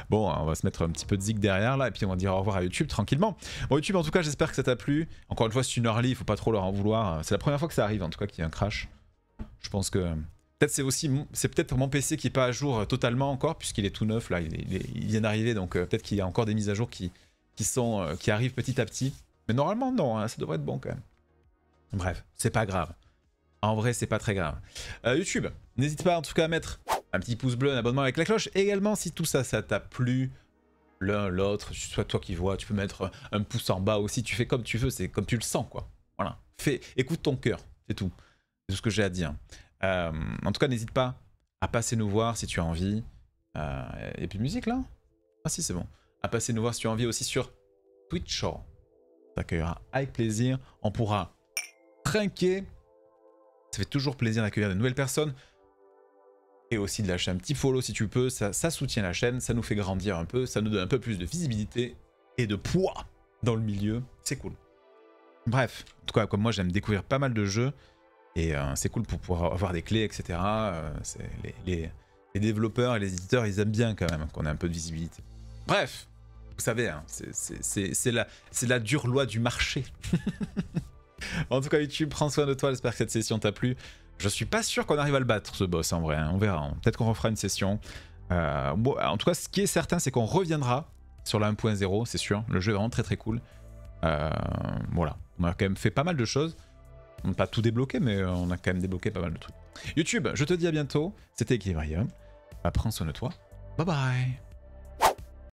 Bon, on va se mettre un petit peu de zig derrière là, et puis on va dire au revoir à YouTube tranquillement. Bon, YouTube, en tout cas, j'espère que ça t'a plu. Encore une fois, c'est une early, il faut pas trop leur en vouloir. C'est la première fois que ça arrive, en tout cas, qu'il y a un crash. Je pense que... Peut-être c'est aussi... C'est peut-être mon P C qui est pas à jour totalement encore, puisqu'il est tout neuf, là, il, est, il, est, il vient d'arriver, donc euh, peut-être qu'il y a encore des mises à jour qui, qui, sont, euh, qui arrivent petit à petit. Mais normalement, non, hein, ça devrait être bon quand même. Bref, c'est pas grave. En vrai, c'est pas très grave. Euh, YouTube, n'hésite pas en tout cas à mettre un petit pouce bleu, un abonnement avec la cloche. Et également, si tout ça, ça t'a plu, l'un, l'autre, soit toi qui vois, tu peux mettre un pouce en bas aussi. Tu fais comme tu veux, c'est comme tu le sens, quoi. Voilà. Fais, écoute ton cœur, c'est tout. C'est tout ce que j'ai à dire. Euh, en tout cas, n'hésite pas à passer nous voir si tu as envie. Euh, et puis musique là. Ah si, c'est bon. À passer nous voir si tu as envie aussi sur Twitch. On t'accueillera avec plaisir. On pourra trinquer. Ça fait toujours plaisir d'accueillir de nouvelles personnes. Et aussi de lâcher un petit follow si tu peux. Ça, ça soutient la chaîne, ça nous fait grandir un peu. Ça nous donne un peu plus de visibilité et de poids dans le milieu. C'est cool. Bref, en tout cas, comme moi, j'aime découvrir pas mal de jeux. Et euh, c'est cool pour pouvoir avoir des clés, et cetera. Euh, les, les, les développeurs et les éditeurs, ils aiment bien quand même qu'on ait un peu de visibilité. Bref, vous savez, hein, c'est la, la dure loi du marché. En tout cas, YouTube, prends soin de toi. J'espère que cette session t'a plu. Je suis pas sûr qu'on arrive à le battre, ce boss, en vrai. Hein. On verra. Hein. Peut-être qu'on refera une session. Euh, bon, en tout cas, ce qui est certain, c'est qu'on reviendra sur la un point zéro, c'est sûr. Le jeu est vraiment très très cool. Euh, voilà. On a quand même fait pas mal de choses. On n'a pas tout débloqué, mais on a quand même débloqué pas mal de trucs. YouTube, je te dis à bientôt. C'était Equilibrium. Prends soin de toi. Bye bye.